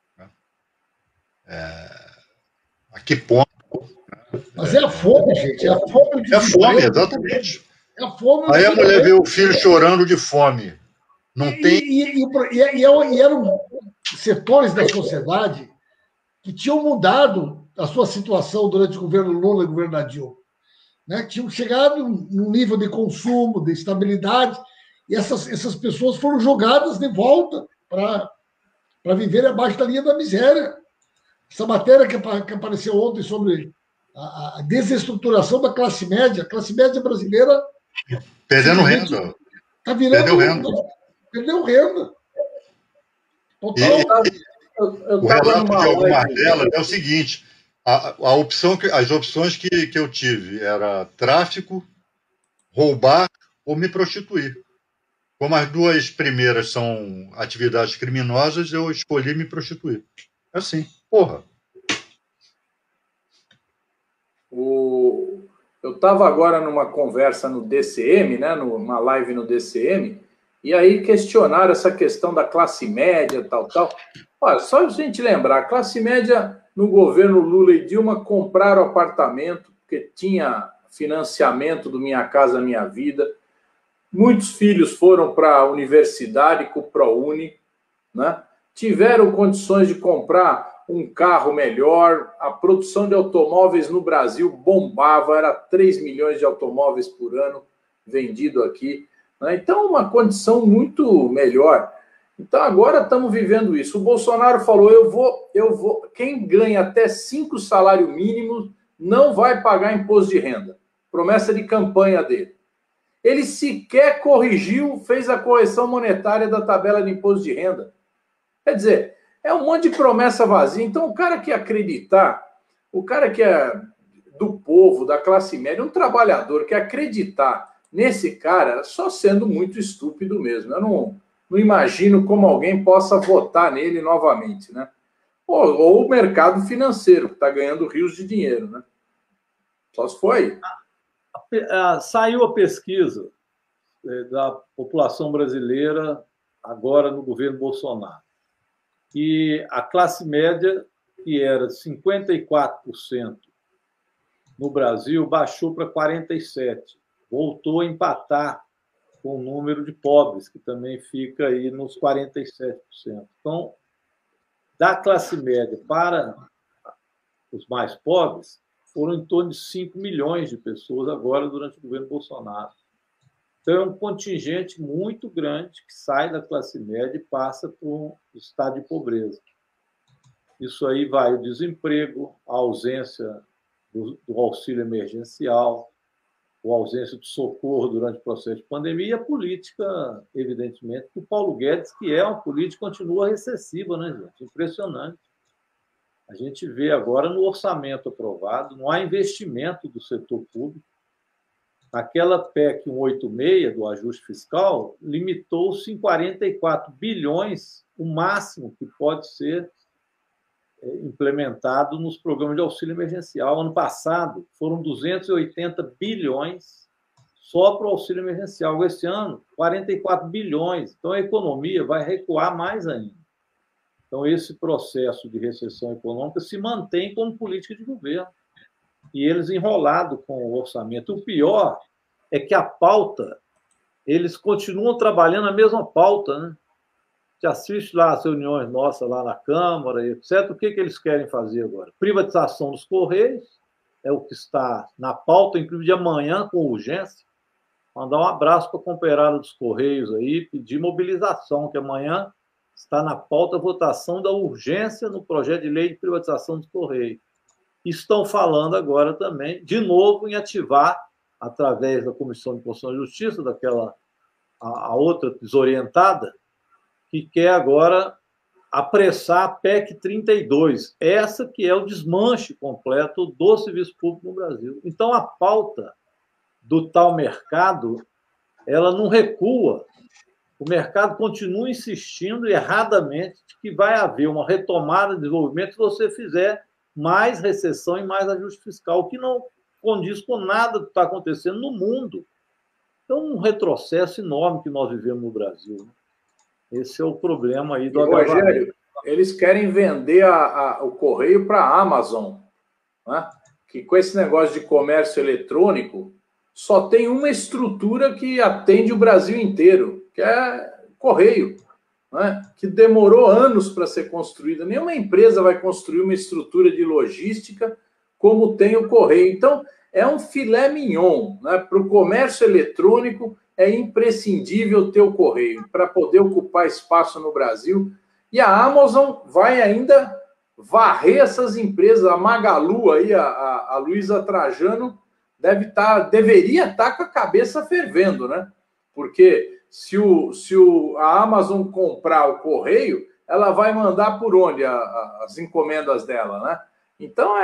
A que ponto? Mas é a fome, gente. É a fome. É a fome, exatamente. É a fome. Aí a mulher vê o filho chorando de fome. Não tem. E eram setores da sociedade que tinham mudado a sua situação durante o governo Lula e o governo da Dilma. Né? Tinham chegado num nível de consumo, de estabilidade, e essas pessoas foram jogadas de volta para viver abaixo da linha da miséria. Essa matéria que apareceu ontem sobre a desestruturação da classe média. A classe média brasileira... Perdendo renda. Está virando... Perdeu renda. O relato de algumas delas é o seguinte: as opções que eu tive era tráfico, roubar ou me prostituir. Como as duas primeiras são atividades criminosas, eu escolhi me prostituir. Assim, porra. Eu estava agora numa conversa no DCM, né, numa live no DCM, e aí questionaram essa questão da classe média, tal. Olha, só a gente lembrar, a classe média no governo Lula e Dilma compraram apartamento, porque tinha financiamento do Minha Casa Minha Vida. Muitos filhos foram para a universidade com o ProUni, né? Tiveram condições de comprar um carro melhor, a produção de automóveis no Brasil bombava, era 3 milhões de automóveis por ano vendido aqui, né? Então, uma condição muito melhor. Então, agora estamos vivendo isso. O Bolsonaro falou, quem ganha até 5 salários mínimos não vai pagar imposto de renda. Promessa de campanha dele. Ele sequer corrigiu, fez a correção monetária da tabela de imposto de renda. Quer dizer, é um monte de promessa vazia. Então, o cara que acreditar, o cara que é do povo, da classe média, um trabalhador que acreditar nesse cara, só sendo muito estúpido mesmo. Eu não imagino como alguém possa votar nele novamente, né? Ou o mercado financeiro, que está ganhando rios de dinheiro, né? Só se foi. Saiu a pesquisa da população brasileira agora no governo Bolsonaro. E a classe média, que era 54% no Brasil, baixou para 47%. Voltou a empatar com o número de pobres, que também fica aí nos 47%. Então, da classe média para os mais pobres, foram em torno de 5 milhões de pessoas agora durante o governo Bolsonaro. Então, é um contingente muito grande que sai da classe média e passa por um estado de pobreza. Isso aí vai o desemprego, a ausência do auxílio emergencial, a ausência de socorro durante o processo de pandemia e a política, evidentemente, do Paulo Guedes, que é uma política que continua recessiva, né, gente? Impressionante. A gente vê agora no orçamento aprovado, não há investimento do setor público. Aquela PEC 186 do ajuste fiscal limitou-se em 44 bilhões, o máximo que pode ser implementado nos programas de auxílio emergencial. Ano passado foram 280 bilhões só para o auxílio emergencial. Esse ano, 44 bilhões. Então, a economia vai recuar mais ainda. Então, esse processo de recessão econômica se mantém como política de governo. E eles enrolados com o orçamento. O pior é que a pauta, eles continuam trabalhando a mesma pauta, né? Você assiste lá as reuniões nossas lá na Câmara, etc. O que eles querem fazer agora? Privatização dos Correios, é o que está na pauta, inclusive de amanhã, com urgência. Mandar um abraço para a companheirada dos Correios aí, pedir mobilização, que amanhã está na pauta a votação da urgência no projeto de lei de privatização dos Correios. Estão falando agora também, de novo, em ativar, através da Comissão de Constituição e Justiça, daquela a outra desorientada, que quer agora apressar a PEC 32, essa que é o desmanche completo do serviço público no Brasil. Então, a pauta do tal mercado, ela não recua. O mercado continua insistindo erradamente de que vai haver uma retomada de desenvolvimento se você fizer mais recessão e mais ajuste fiscal, o que não condiz com nada que está acontecendo no mundo. Então, um retrocesso enorme que nós vivemos no Brasil. Esse é o problema aí do agravamento. Rogério, eles querem vender o correio para a Amazon, né? Que com esse negócio de comércio eletrônico, só tem uma estrutura que atende o Brasil inteiro, que é correio, né? Que demorou anos para ser construída. Nenhuma empresa vai construir uma estrutura de logística como tem o correio. Então, é um filé mignon, né? Para o comércio eletrônico, é imprescindível ter o correio para poder ocupar espaço no Brasil. E a Amazon vai ainda varrer essas empresas. A Magalu, aí, a Luísa Trajano, deveria estar com a cabeça fervendo, né? Porque a Amazon comprar o correio, ela vai mandar por onde as encomendas dela, né? Então,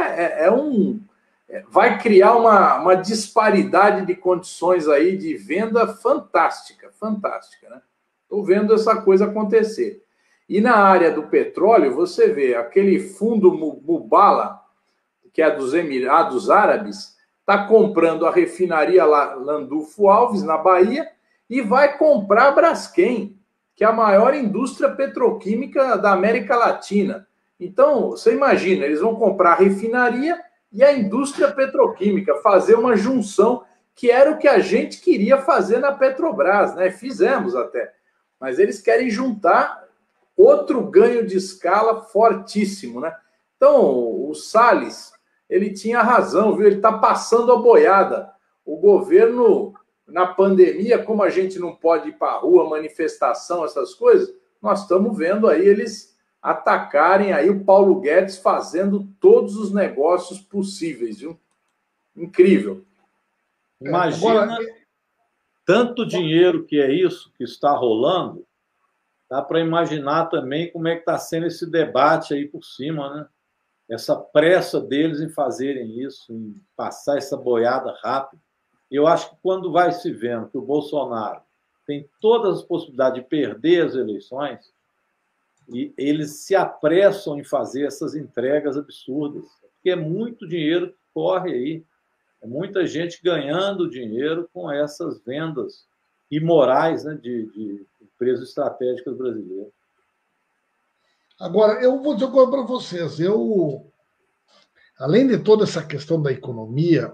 vai criar uma disparidade de condições aí de venda fantástica, né? Estou vendo essa coisa acontecer. E na área do petróleo, você vê aquele fundo Mubala, que é dos Emirados Árabes, está comprando a refinaria Landulfo Alves, na Bahia, e vai comprar a Braskem, que é a maior indústria petroquímica da América Latina. Então, você imagina, eles vão comprar a refinaria e a indústria petroquímica, fazer uma junção, que era o que a gente queria fazer na Petrobras, né? Fizemos até. Mas eles querem juntar outro ganho de escala fortíssimo, né? Então, o Salles, ele tinha razão, viu? Ele está passando a boiada. O governo, na pandemia, como a gente não pode ir para a rua, manifestação, essas coisas, nós estamos vendo aí eles atacarem aí o Paulo Guedes fazendo todos os negócios possíveis, viu? Incrível. Imagina agora, tanto dinheiro que é isso que está rolando, dá para imaginar também como é que está sendo esse debate aí por cima, né? Essa pressa deles em fazerem isso, em passar essa boiada rápido. Eu acho que quando vai se vendo que o Bolsonaro tem todas as possibilidades de perder as eleições, e eles se apressam em fazer essas entregas absurdas, porque é muito dinheiro que corre aí, é muita gente ganhando dinheiro com essas vendas imorais, né, de empresas estratégicas brasileiras. Agora, eu vou dizer uma coisa para vocês. Além de toda essa questão da economia,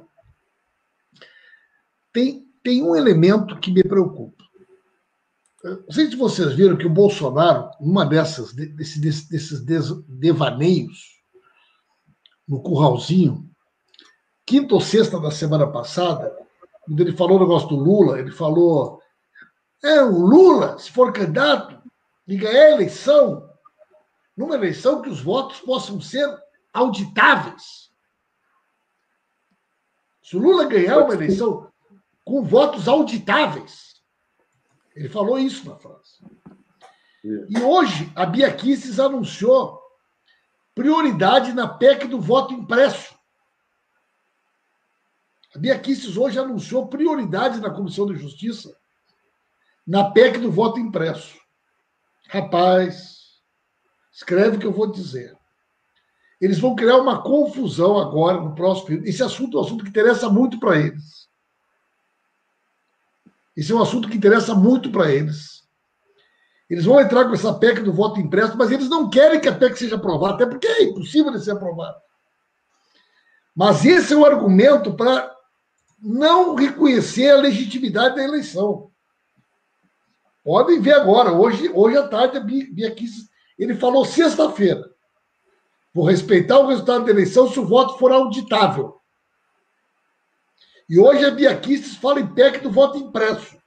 tem um elemento que me preocupa. Não sei se vocês viram que o Bolsonaro, numa desses devaneios, no curralzinho, quinta ou sexta da semana passada, quando ele falou o negócio do Lula, ele falou: o Lula, se for candidato e ganhar a eleição, numa eleição que os votos possam ser auditáveis. Se o Lula ganhar uma eleição com votos auditáveis, ele falou isso na frase. E hoje a Bia Kicis anunciou prioridade na PEC do voto impresso. A Bia Kicis hoje anunciou prioridade na Comissão de Justiça na PEC do voto impresso. Rapaz, escreve o que eu vou dizer. Eles vão criar uma confusão agora no próximo período. Esse assunto é um assunto que interessa muito para eles. Esse é um assunto que interessa muito para eles. Eles vão entrar com essa PEC do voto impresso, mas eles não querem que a PEC seja aprovada, até porque é impossível de ser aprovada. Mas esse é o argumento para não reconhecer a legitimidade da eleição. Podem ver agora, hoje à tarde, a Bia Kicis, ele falou sexta-feira: vou respeitar o resultado da eleição se o voto for auditável. E hoje a Bia Kicis fala em PEC do voto impresso.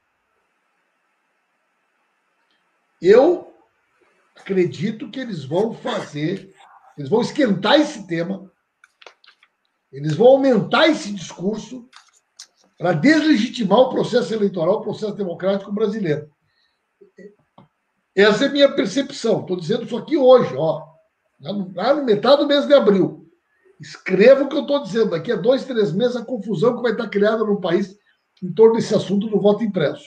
Eu acredito que eles vão esquentar esse tema, eles vão aumentar esse discurso para deslegitimar o processo eleitoral, o processo democrático brasileiro. Essa é a minha percepção. Estou dizendo isso aqui hoje, lá no metade do mês de abril. Escreva o que eu estou dizendo. Daqui a 2, 3 meses, a confusão que vai estar criada no país em torno desse assunto do voto impresso.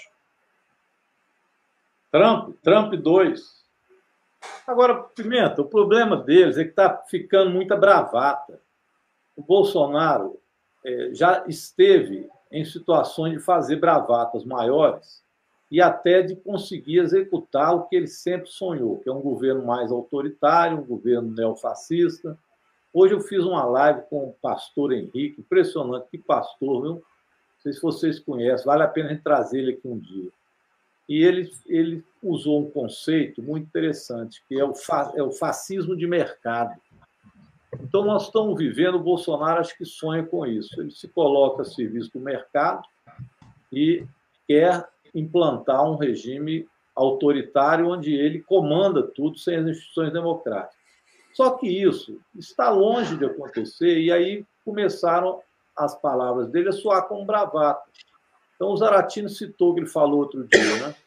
Trump 2. Agora, Pimenta, o problema deles é que está ficando muita bravata. O Bolsonaro já esteve em situações de fazer bravatas maiores e até de conseguir executar o que ele sempre sonhou, que é um governo mais autoritário, um governo neofascista. Hoje eu fiz uma live com o pastor Henrique, impressionante, que pastor, viu? Não sei se vocês conhecem, vale a pena a gente trazer ele aqui um dia. E ele usou um conceito muito interessante, que é o fascismo de mercado. Então, nós estamos vivendo, o Bolsonaro acho que sonha com isso. Ele se coloca a serviço do mercado e quer implantar um regime autoritário onde ele comanda tudo sem as instituições democráticas. Só que isso está longe de acontecer, e aí começaram as palavras dele a soar como bravata. Então, o Zaratini citou o que ele falou outro dia, né?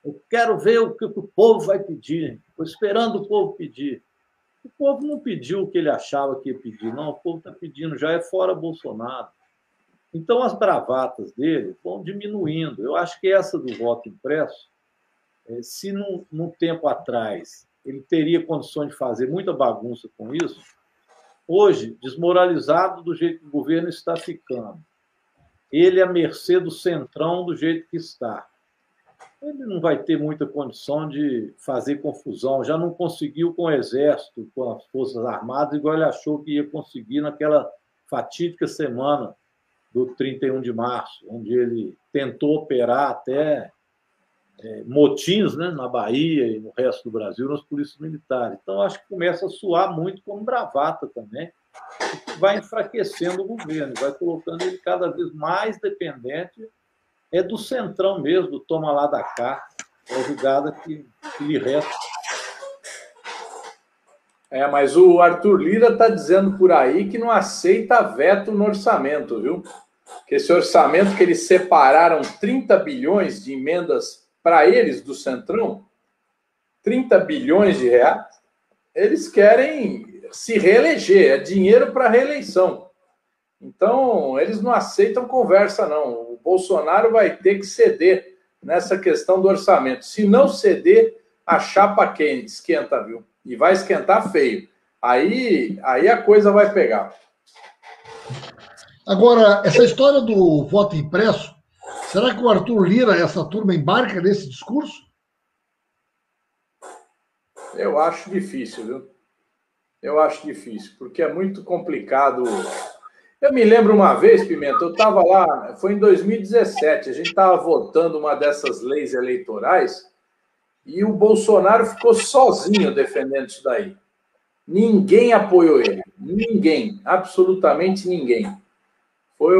Eu quero ver o que o povo vai pedir. Estou esperando o povo pedir. O povo não pediu o que ele achava que ia pedir, não. O povo está pedindo, já é fora Bolsonaro. Então, as bravatas dele vão diminuindo. Eu acho que essa do voto impresso, se num tempo atrás ele teria condições de fazer muita bagunça com isso, hoje, desmoralizado do jeito que o governo está ficando, ele à mercê do centrão do jeito que está, ele não vai ter muita condição de fazer confusão. Já não conseguiu com o Exército, com as Forças Armadas, igual ele achou que ia conseguir naquela fatídica semana do 31 de março, onde ele tentou operar até motins, né, na Bahia e no resto do Brasil, nas polícias militares. Então, acho que começa a soar muito como bravata também, vai enfraquecendo o governo, vai colocando ele cada vez mais dependente do centrão mesmo, do toma lá da cá, a jogada que lhe resta. Mas o Arthur Lira está dizendo por aí que não aceita veto no orçamento, viu? Que esse orçamento que eles separaram 30 bilhões de emendas para eles do Centrão, 30 bilhões de reais, eles querem se reeleger, é dinheiro para reeleição. Então, eles não aceitam conversa, não. O Bolsonaro vai ter que ceder nessa questão do orçamento. Se não ceder, a chapa esquenta, viu? E vai esquentar feio. Aí a coisa vai pegar. Agora, essa história do voto impresso, será que o Arthur Lira, essa turma, embarca nesse discurso? Eu acho difícil, viu? Eu acho difícil, porque é muito complicado. Eu me lembro uma vez, Pimenta, eu estava lá, foi em 2017, a gente estava votando uma dessas leis eleitorais e o Bolsonaro ficou sozinho defendendo isso daí. Ninguém apoiou ele. Ninguém. Absolutamente ninguém. Foi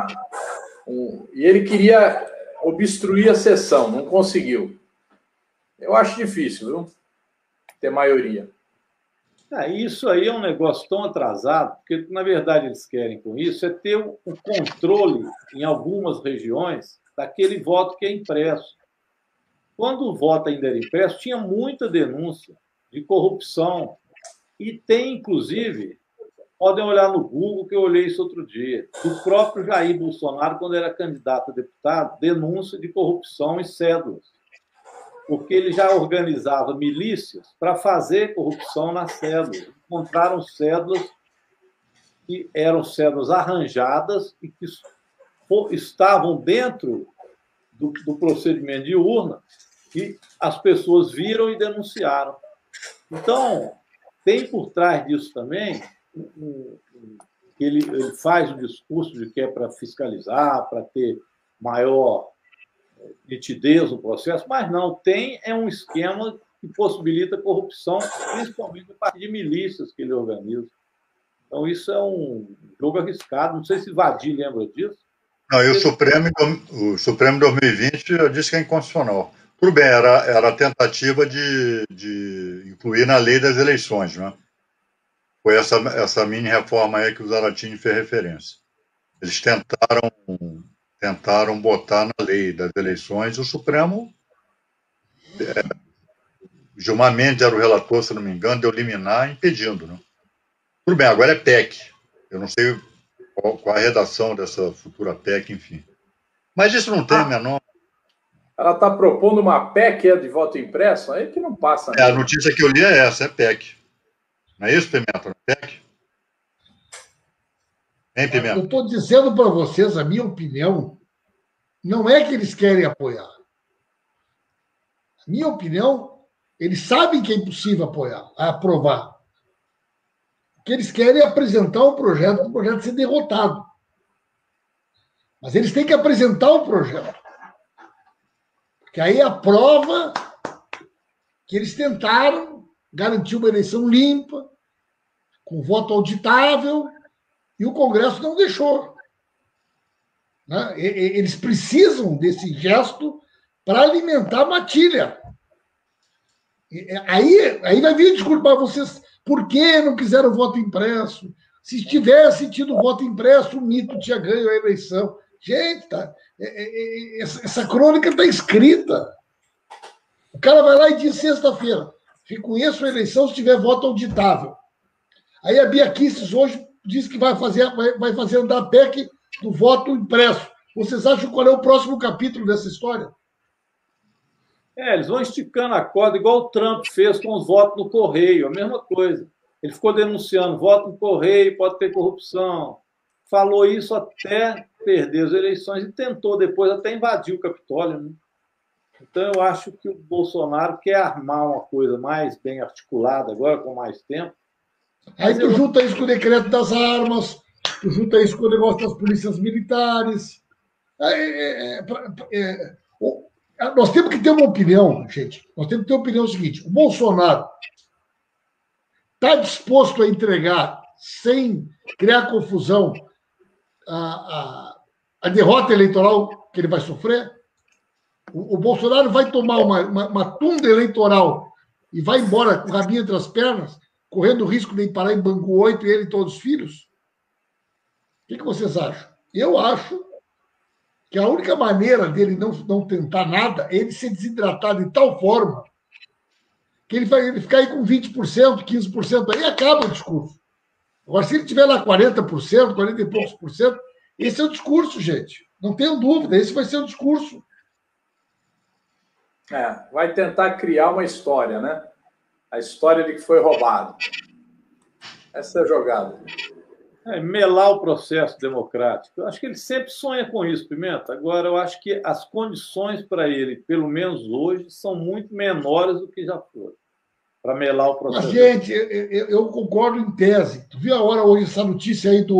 e ele queria obstruir a sessão, não conseguiu. Eu acho difícil, viu? Ter maioria. Isso aí é um negócio tão atrasado, porque, na verdade, eles querem com isso ter o controle, em algumas regiões, daquele voto que é impresso. Quando o voto ainda era impresso, tinha muita denúncia de corrupção. E tem, inclusive, podem olhar no Google, que eu olhei isso outro dia, do próprio Jair Bolsonaro, quando era candidato a deputado, denúncia de corrupção em cédulas. Porque ele já organizava milícias para fazer corrupção nas cédulas. Encontraram cédulas que eram cédulas arranjadas e que estavam dentro do procedimento de urna e as pessoas viram e denunciaram. Então, tem por trás disso também ele faz um discurso de que é para fiscalizar, para ter maior nitidez no processo, mas não, é um esquema que possibilita corrupção, principalmente a partir de milícias que ele organiza. Então, isso é um jogo arriscado. Não sei se Vadir lembra disso. Não, e o Supremo 2020 disse que é inconstitucional. Tudo bem, era a tentativa de incluir na lei das eleições, né? Foi essa mini-reforma aí que o Zaratini fez referência. Eles tentaram botar na lei das eleições, o Supremo, Gilmar Mendes era o relator, se não me engano, deu liminar impedindo, né? Tudo bem, agora é PEC. Eu não sei qual a redação dessa futura PEC, enfim. Mas isso não tem a menor... Ela está propondo uma PEC de voto impresso, aí que não passa. A notícia que eu li é essa, é PEC. Não é isso, Pimenta? É PEC? Hein, Pimenta? Eu estou dizendo para vocês, a minha opinião, não é que eles querem apoiar. A minha opinião, eles sabem que é impossível aprovar. O que eles querem é apresentar um projeto, o projeto ser derrotado. Mas eles têm que apresentar o projeto. Porque aí a prova que eles tentaram garantir uma eleição limpa, com voto auditável, e o Congresso não deixou. Né? Eles precisam desse gesto para alimentar a matilha. Aí vai vir discurso para vocês, por que não quiseram voto impresso? Se tivesse tido voto impresso, o mito tinha ganho a eleição. Gente, essa crônica está escrita. O cara vai lá e diz sexta-feira, reconheço a eleição se tiver voto auditável. Aí a Bia Kicis hoje diz que vai fazer andar a PEC do voto impresso. Vocês acham qual é o próximo capítulo dessa história? Eles vão esticando a corda, igual o Trump fez com os votos no correio, a mesma coisa. Ele ficou denunciando, voto no correio, pode ter corrupção. Falou isso até perder as eleições e tentou depois até invadir o Capitólio, né? Então, eu acho que o Bolsonaro quer armar uma coisa mais bem articulada agora, com mais tempo. Aí tu junta isso com o decreto das armas, tu junta isso com o negócio das polícias militares. Nós temos que ter uma opinião, gente. Nós temos que ter uma opinião seguinte. O Bolsonaro está disposto a entregar, sem criar confusão, a derrota eleitoral que ele vai sofrer? O Bolsonaro vai tomar uma tunda eleitoral e vai embora com o rabinho entre as pernas, correndo o risco de parar em Bangu 8 e ele e todos os filhos? O que vocês acham? Eu acho que a única maneira dele não tentar nada é ele ser desidratado de tal forma que ele vai ficar aí com 20%, 15%, aí acaba o discurso. Agora, se ele tiver lá 40%, 40 e poucos por cento, esse é o discurso, gente. Não tenho dúvida, esse vai ser o discurso. Vai tentar criar uma história, né? A história de que foi roubado. Essa é a jogada. Melar o processo democrático. Eu acho que ele sempre sonha com isso, Pimenta. Agora, eu acho que as condições para ele, pelo menos hoje, são muito menores do que já foram, para melar o processo. Mas, gente, eu concordo em tese. Tu viu a hora hoje essa notícia aí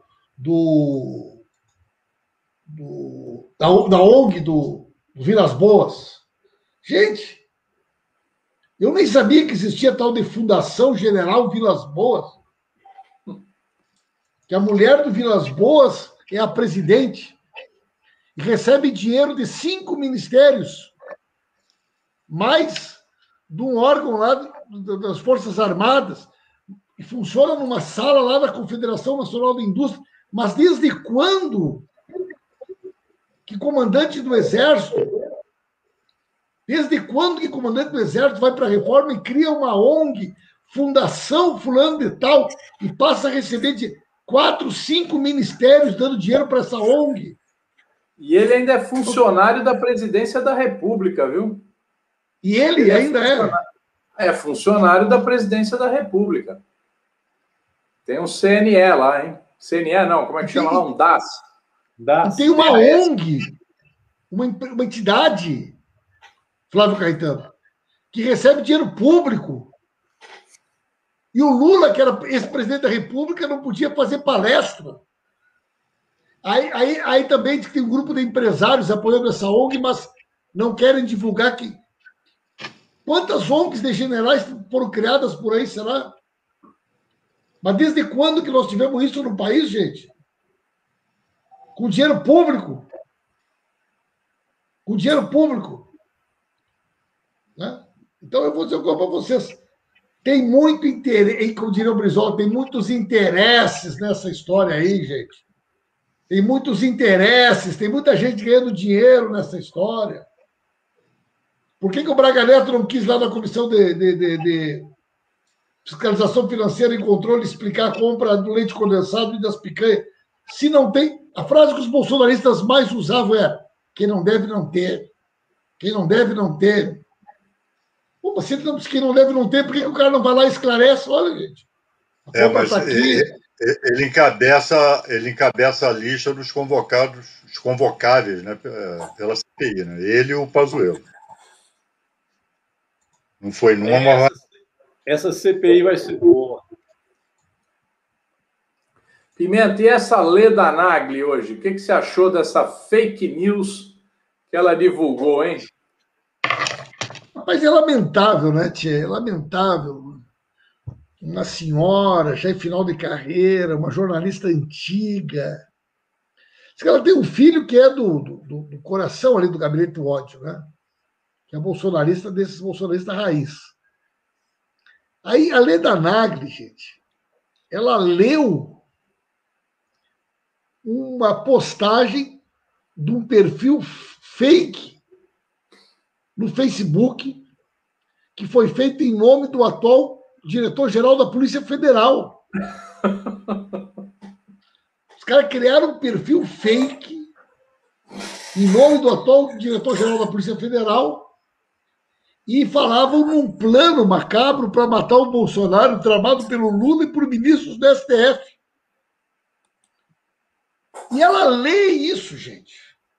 da ONG do Vilas Boas? Gente, eu nem sabia que existia tal de Fundação General Vilas Boas. Que a mulher do Vilas Boas é a presidente e recebe dinheiro de 5 ministérios, mais de um órgão lá das Forças Armadas, e funciona numa sala lá da Confederação Nacional da Indústria. Mas desde quando que comandante do Exército vai para a reforma e cria uma ONG, Fundação Fulano de Tal, e passa a receber de 4, 5 ministérios dando dinheiro para essa ONG? E ele ainda é funcionário da Presidência da República, viu? E ele ainda é funcionário da Presidência da República. Tem um CNE lá, hein? CNE não, como é que chama lá? Um DAS. Tem uma ONG, uma entidade, Flávio Caetano, que recebe dinheiro público. E o Lula, que era ex-presidente da República, não podia fazer palestra. Aí também tem um grupo de empresários apoiando essa ONG, mas não querem divulgar que... Quantas ONGs de generais foram criadas por aí, será? Mas desde quando que nós tivemos isso no país, gente? Com dinheiro público. Com dinheiro público. Né? Então, eu vou dizer uma coisa para vocês. Tem muito interesse, como diria o Brizola, tem muitos interesses nessa história aí, gente. Tem muitos interesses, tem muita gente ganhando dinheiro nessa história. Por que o Braga Neto não quis lá na Comissão de Fiscalização Financeira e Controle explicar a compra do leite condensado e das picanhas? Se não tem... A frase que os bolsonaristas mais usavam era: quem não deve, não ter. Quem não deve, não ter. Pô, mas se ele não diz que não deve, não ter, por que o cara não vai lá e esclarece? Olha, gente. Mas tá ele encabeça a lista dos convocados, os convocáveis, né, pela CPI, né? Ele e o Pazuello. Não foi numa... Essa CPI vai ser boa. Pimenta, e essa Leda Nagli hoje? O que você achou dessa fake news que ela divulgou, hein? Mas é lamentável, né, tia? É lamentável. Uma senhora, já em final de carreira, uma jornalista antiga. Diz que ela tem um filho que é do coração ali do gabinete do ódio, né? Que é bolsonarista desses bolsonaristas raiz. Aí a Leda Nagli, gente, ela leu uma postagem de um perfil fake no Facebook que foi feito em nome do atual diretor-geral da Polícia Federal. Os caras criaram um perfil fake em nome do atual diretor-geral da Polícia Federal e falavam num plano macabro para matar o Bolsonaro, tramado pelo Lula e por ministros do STF. E ela lê isso, gente.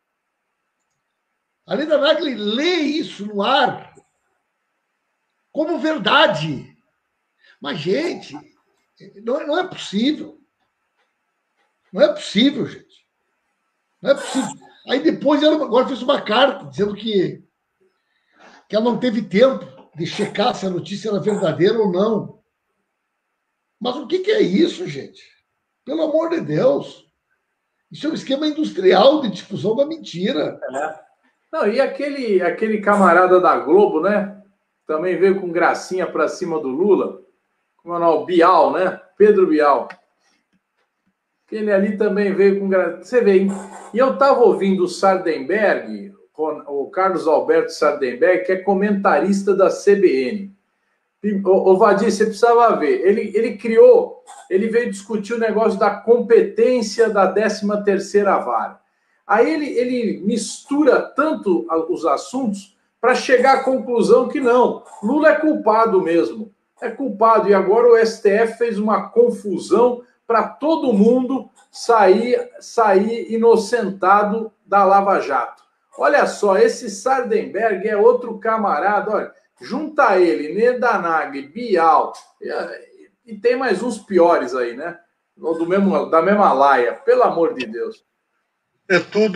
A Linda Nagli lê isso no ar como verdade. Mas, gente, não é possível. Não é possível, gente. Não é possível. Aí depois ela agora fez uma carta dizendo que ela não teve tempo de checar se a notícia era verdadeira ou não. Mas o que é isso, gente? Pelo amor de Deus. Isso é um esquema industrial de difusão da mentira. Não, e aquele camarada da Globo, né? Também veio com gracinha para cima do Lula. Como é o nome? Bial, né? Pedro Bial. Ele ali também veio com gracinha. Você vê, hein? E eu estava ouvindo o Sardenberg, o Carlos Alberto Sardenberg, que é comentarista da CBN. O Vadir, você precisava ver. Ele veio discutir o negócio da competência da 13ª vara. Aí ele mistura tanto os assuntos para chegar à conclusão que não, Lula é culpado mesmo. É culpado. E agora o STF fez uma confusão para todo mundo sair inocentado da Lava Jato. Olha só, esse Sardenberg é outro camarada, olha, junta ele, Neda Nagli, Bial, e tem mais uns piores aí, né? Da mesma laia, pelo amor de Deus. É tudo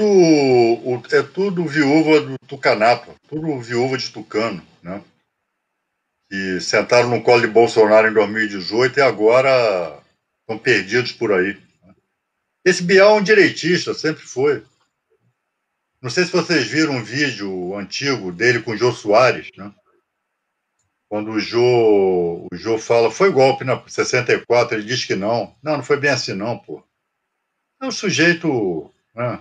viúva do tucanato, tudo viúva de tucano, né? Que sentaram no colo de Bolsonaro em 2018 e agora estão perdidos por aí. Esse Bial é um direitista, sempre foi. Não sei se vocês viram um vídeo antigo dele com o Jô Soares, né? Quando o Jô fala, foi golpe na 64, ele diz que não. Não foi bem assim não, pô. É um sujeito... Né?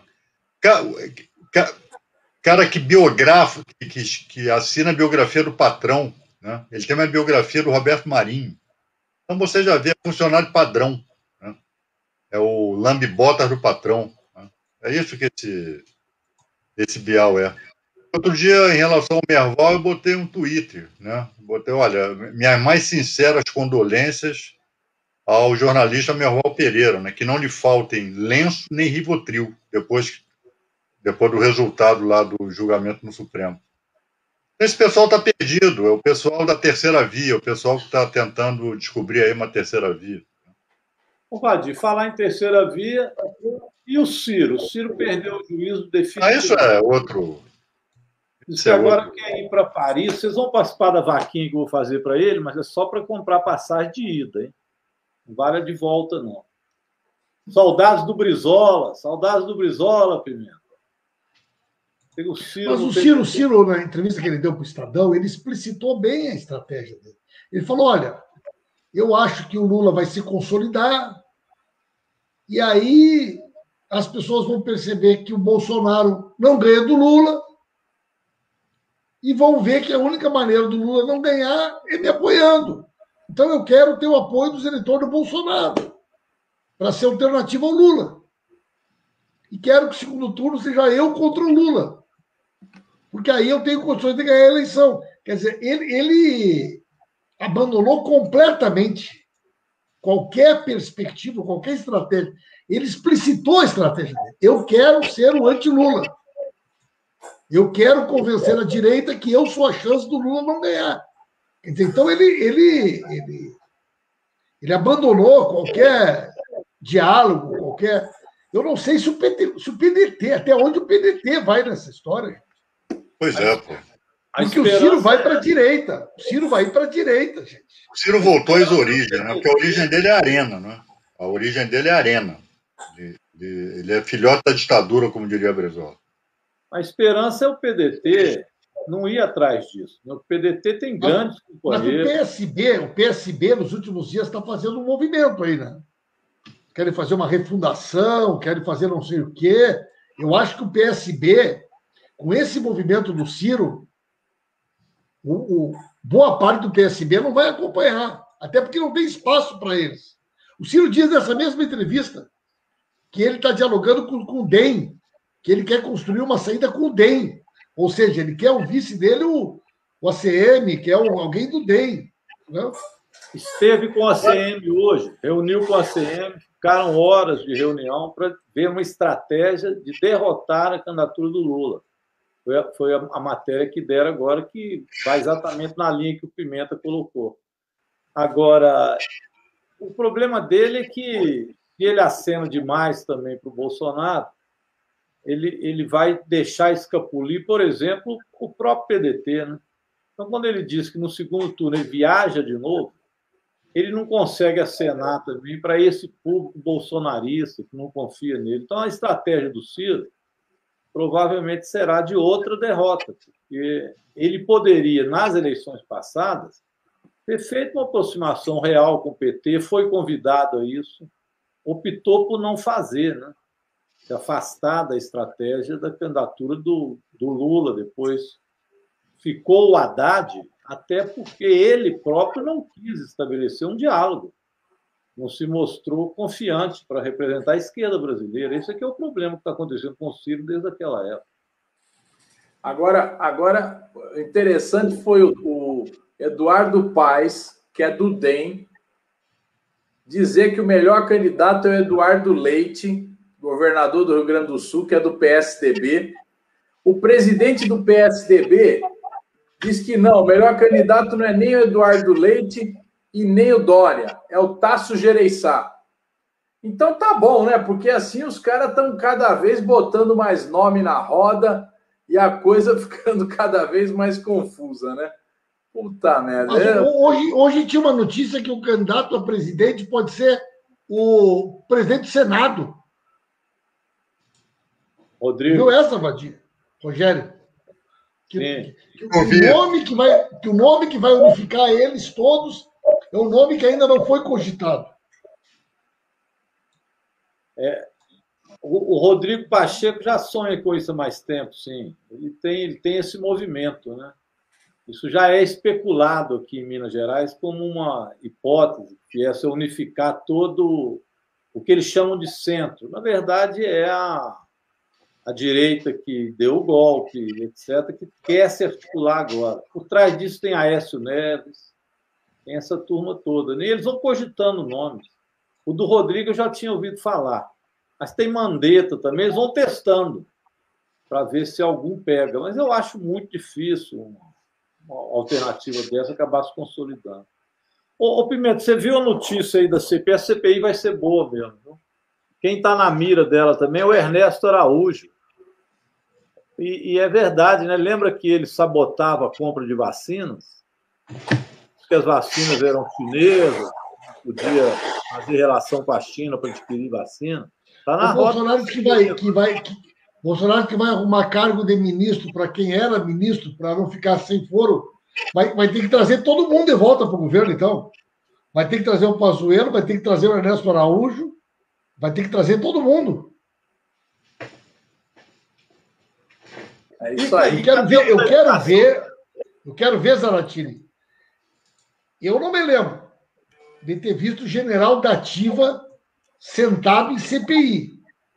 Cara que biografa, que assina a biografia do patrão, né? Ele tem uma biografia do Roberto Marinho. Então você já vê, é funcionário padrão, né? É o lambe-botas do patrão, né? É isso que esse Bial é. Outro dia, em relação ao Merval, eu botei um Twitter, né? Botei, olha, minhas mais sinceras condolências ao jornalista Merval Pereira, né? Que não lhe faltem lenço nem Rivotril, depois do resultado lá do julgamento no Supremo. Esse pessoal está perdido, é o pessoal da terceira via, o pessoal que está tentando descobrir aí uma terceira via. Ô, Vadir, falar em terceira via, e o Ciro? O Ciro perdeu o juízo definitivamente. Isso é outro... Isso agora quer ir para Paris. Vocês vão participar da vaquinha que eu vou fazer para ele, mas é só para comprar passagem de ida, hein? Não vale a de volta, não. Saudades do Brizola, Pimenta. Mas o Ciro, na entrevista que ele deu para o Estadão, ele explicitou bem a estratégia dele. Ele falou, olha, eu acho que o Lula vai se consolidar e aí as pessoas vão perceber que o Bolsonaro não ganha do Lula e vão ver que a única maneira do Lula não ganhar é me apoiando. Então eu quero ter o apoio dos eleitores do Bolsonaro para ser alternativa ao Lula. E quero que o segundo turno seja eu contra o Lula. Porque aí eu tenho condições de ganhar a eleição. Quer dizer, ele abandonou completamente qualquer perspectiva, qualquer estratégia. Ele explicitou a estratégia dele. Eu quero ser o anti-Lula. Eu quero convencer a direita que eu sou a chance do Lula não ganhar. Quer dizer, então ele abandonou qualquer diálogo, qualquer... Eu não sei se o PDT, até onde o PDT vai nessa história. Pois é, pô. Porque o Ciro vai para a direita. O Ciro vai para a direita, gente. O Ciro voltou às origens, né? Porque a origem dele é arena, né? A origem dele é arena. Ele é filhote da ditadura, como diria Brizola. A esperança é o PDT não ir atrás disso. O PDT tem grandes companheiros. Mas o PSB, nos últimos dias, está fazendo um movimento aí, né? Querem fazer uma refundação, querem fazer não sei o quê. Eu acho que o PSB, com esse movimento do Ciro, boa parte do PSB não vai acompanhar, até porque não tem espaço para eles. O Ciro diz nessa mesma entrevista que ele está dialogando com o DEM, que ele quer construir uma saída com o DEM, ou seja, ele quer o vice dele, o ACM, que é alguém do DEM. Né? Esteve com a ACM hoje, reuniu com a ACM, ficaram horas de reunião para ver uma estratégia de derrotar a candidatura do Lula. Foi a matéria que deram agora, que vai exatamente na linha que o Pimenta colocou. Agora, o problema dele é que, se ele acena demais também para o Bolsonaro, ele vai deixar escapulir, por exemplo, o próprio PDT. Né? Então, quando ele diz que no segundo turno ele viaja de novo, ele não consegue acenar também para esse público bolsonarista que não confia nele. Então, a estratégia do Ciro provavelmente será de outra derrota, porque ele poderia, nas eleições passadas, ter feito uma aproximação real com o PT, foi convidado a isso, optou por não fazer, né? Se afastar da estratégia da candidatura do Lula. Depois ficou o Haddad, até porque ele próprio não quis estabelecer um diálogo, não se mostrou confiante para representar a esquerda brasileira. Esse aqui é o problema que está acontecendo com o Ciro desde aquela época. Agora interessante foi o Eduardo Paes, que é do DEM, dizer que o melhor candidato é o Eduardo Leite, governador do Rio Grande do Sul, que é do PSDB. O presidente do PSDB diz que não, o melhor candidato não é nem o Eduardo Leite e nem o Dória, é o Tasso Gereissati. Então tá bom, né? Porque assim os caras estão cada vez botando mais nome na roda e a coisa ficando cada vez mais confusa, né? Puta merda. Hoje tinha uma notícia que o candidato a presidente pode ser o presidente do Senado. Rodrigo. Viu essa, Vadir? Rogério? O nome que vai unificar eles todos é um nome que ainda não foi cogitado. O Rodrigo Pacheco já sonha com isso há mais tempo, sim. Ele tem esse movimento, né? Isso já é especulado aqui em Minas Gerais como uma hipótese, que é se unificar todo o que eles chamam de centro. Na verdade, é a direita que deu o golpe, etc., que quer se articular agora. Por trás disso tem Aécio Neves, tem essa turma toda. E eles vão cogitando nomes. O do Rodrigo eu já tinha ouvido falar. Mas tem Mandetta também, eles vão testando para ver se algum pega. Mas eu acho muito difícil uma alternativa dessa acabar se consolidando. Ô Pimenta, você viu a notícia aí da CPI? A CPI vai ser boa mesmo. Viu? Quem está na mira dela também é o Ernesto Araújo. E é verdade, né? Lembra que ele sabotava a compra de vacinas? Que as vacinas eram chinesas, podia fazer relação com a China para adquirir vacina. Tá na roda. Bolsonaro que vai arrumar cargo de ministro para quem era ministro, para não ficar sem foro, vai ter que trazer todo mundo de volta para o governo, então. Vai ter que trazer o Pazuello, vai ter que trazer o Ernesto Araújo, vai ter que trazer todo mundo. É isso aí. Eu quero ver, Zaratini. Eu não me lembro de ter visto o general da Ativa sentado em CPI.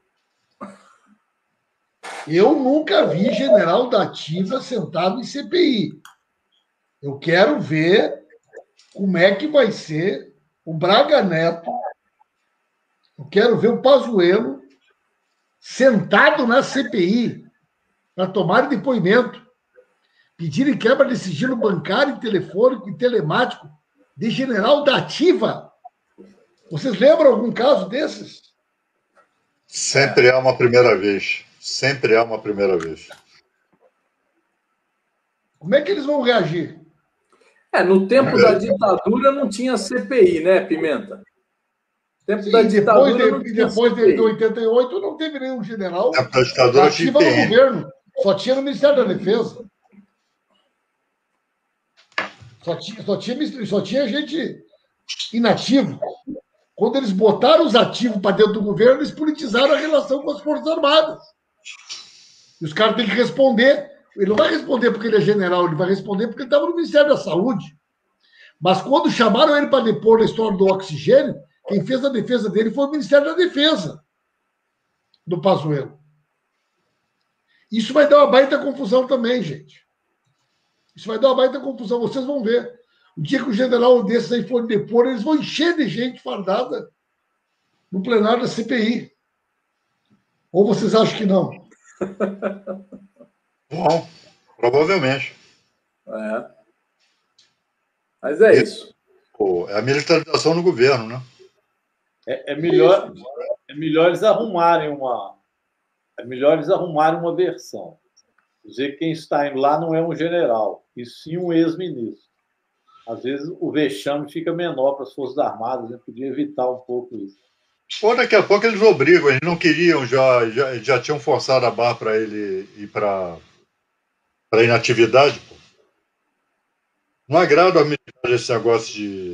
Eu nunca vi general da Ativa sentado em CPI. Eu quero ver como é que vai ser o Braga Neto. Eu quero ver o Pazuello sentado na CPI para tomar depoimento, pedirem quebra de sigilo bancário, telefônico e telemático de general da Ativa. Vocês lembram algum caso desses? Sempre é uma primeira vez. Sempre é uma primeira vez. Como é que eles vão reagir? No tempo da ditadura não tinha CPI, né, Pimenta? Tempo da ditadura depois de 88 não teve nenhum general ativa no governo. Só tinha no Ministério da Defesa. Só tinha gente inativo. Quando eles botaram os ativos para dentro do governo, eles politizaram a relação com as Forças Armadas. E os caras têm que responder Ele não vai responder porque ele é general, ele vai responder porque ele estava no Ministério da Saúde. Mas quando chamaram ele para depor na história do oxigênio, quem fez a defesa dele foi o Ministério da Defesa do Pazuello. Isso vai dar uma baita confusão também, gente. Isso vai dar uma baita confusão. Vocês vão ver. O dia que o general desses aí for depor, eles vão encher de gente fardada no plenário da CPI. Ou vocês acham que não? Bom, provavelmente. É. Mas é isso. É a militarização no governo, né? É melhor eles arrumarem uma. É melhor eles arrumarem uma versão. Dizer que quem está indo lá não é um general, e sim um ex-ministro. Às vezes o vexame fica menor para as Forças Armadas, né? Podia evitar um pouco isso. Ou daqui a pouco eles obrigam, eles não queriam, já tinham forçado a barra para ele ir para inatividade. Pô. Não agrada aos militares esse negócio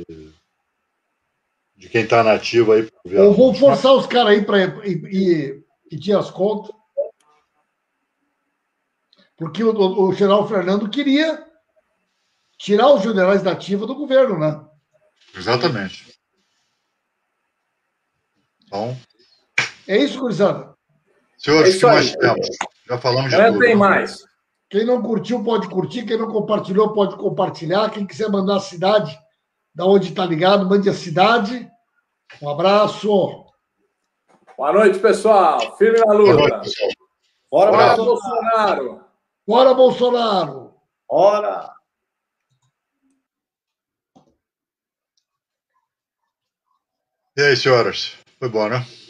de quem está nativo aí. Ou vão forçar os caras aí para ir pedir as contas. Porque o general Fernando queria tirar os generais da ativa do governo, né? Exatamente. Então, é isso, gurizada. Senhores, que mais temos? Já falamos de tudo. Tem mais. Quem não curtiu pode curtir, quem não compartilhou pode compartilhar. Quem quiser mandar a cidade, da onde está ligado, mande a cidade. Um abraço. Boa noite, pessoal. Firme na luta. Boa noite, pessoal. Bora, Bolsonaro. Bora, Bolsonaro. Ora! E aí, senhoras? Foi bom, né?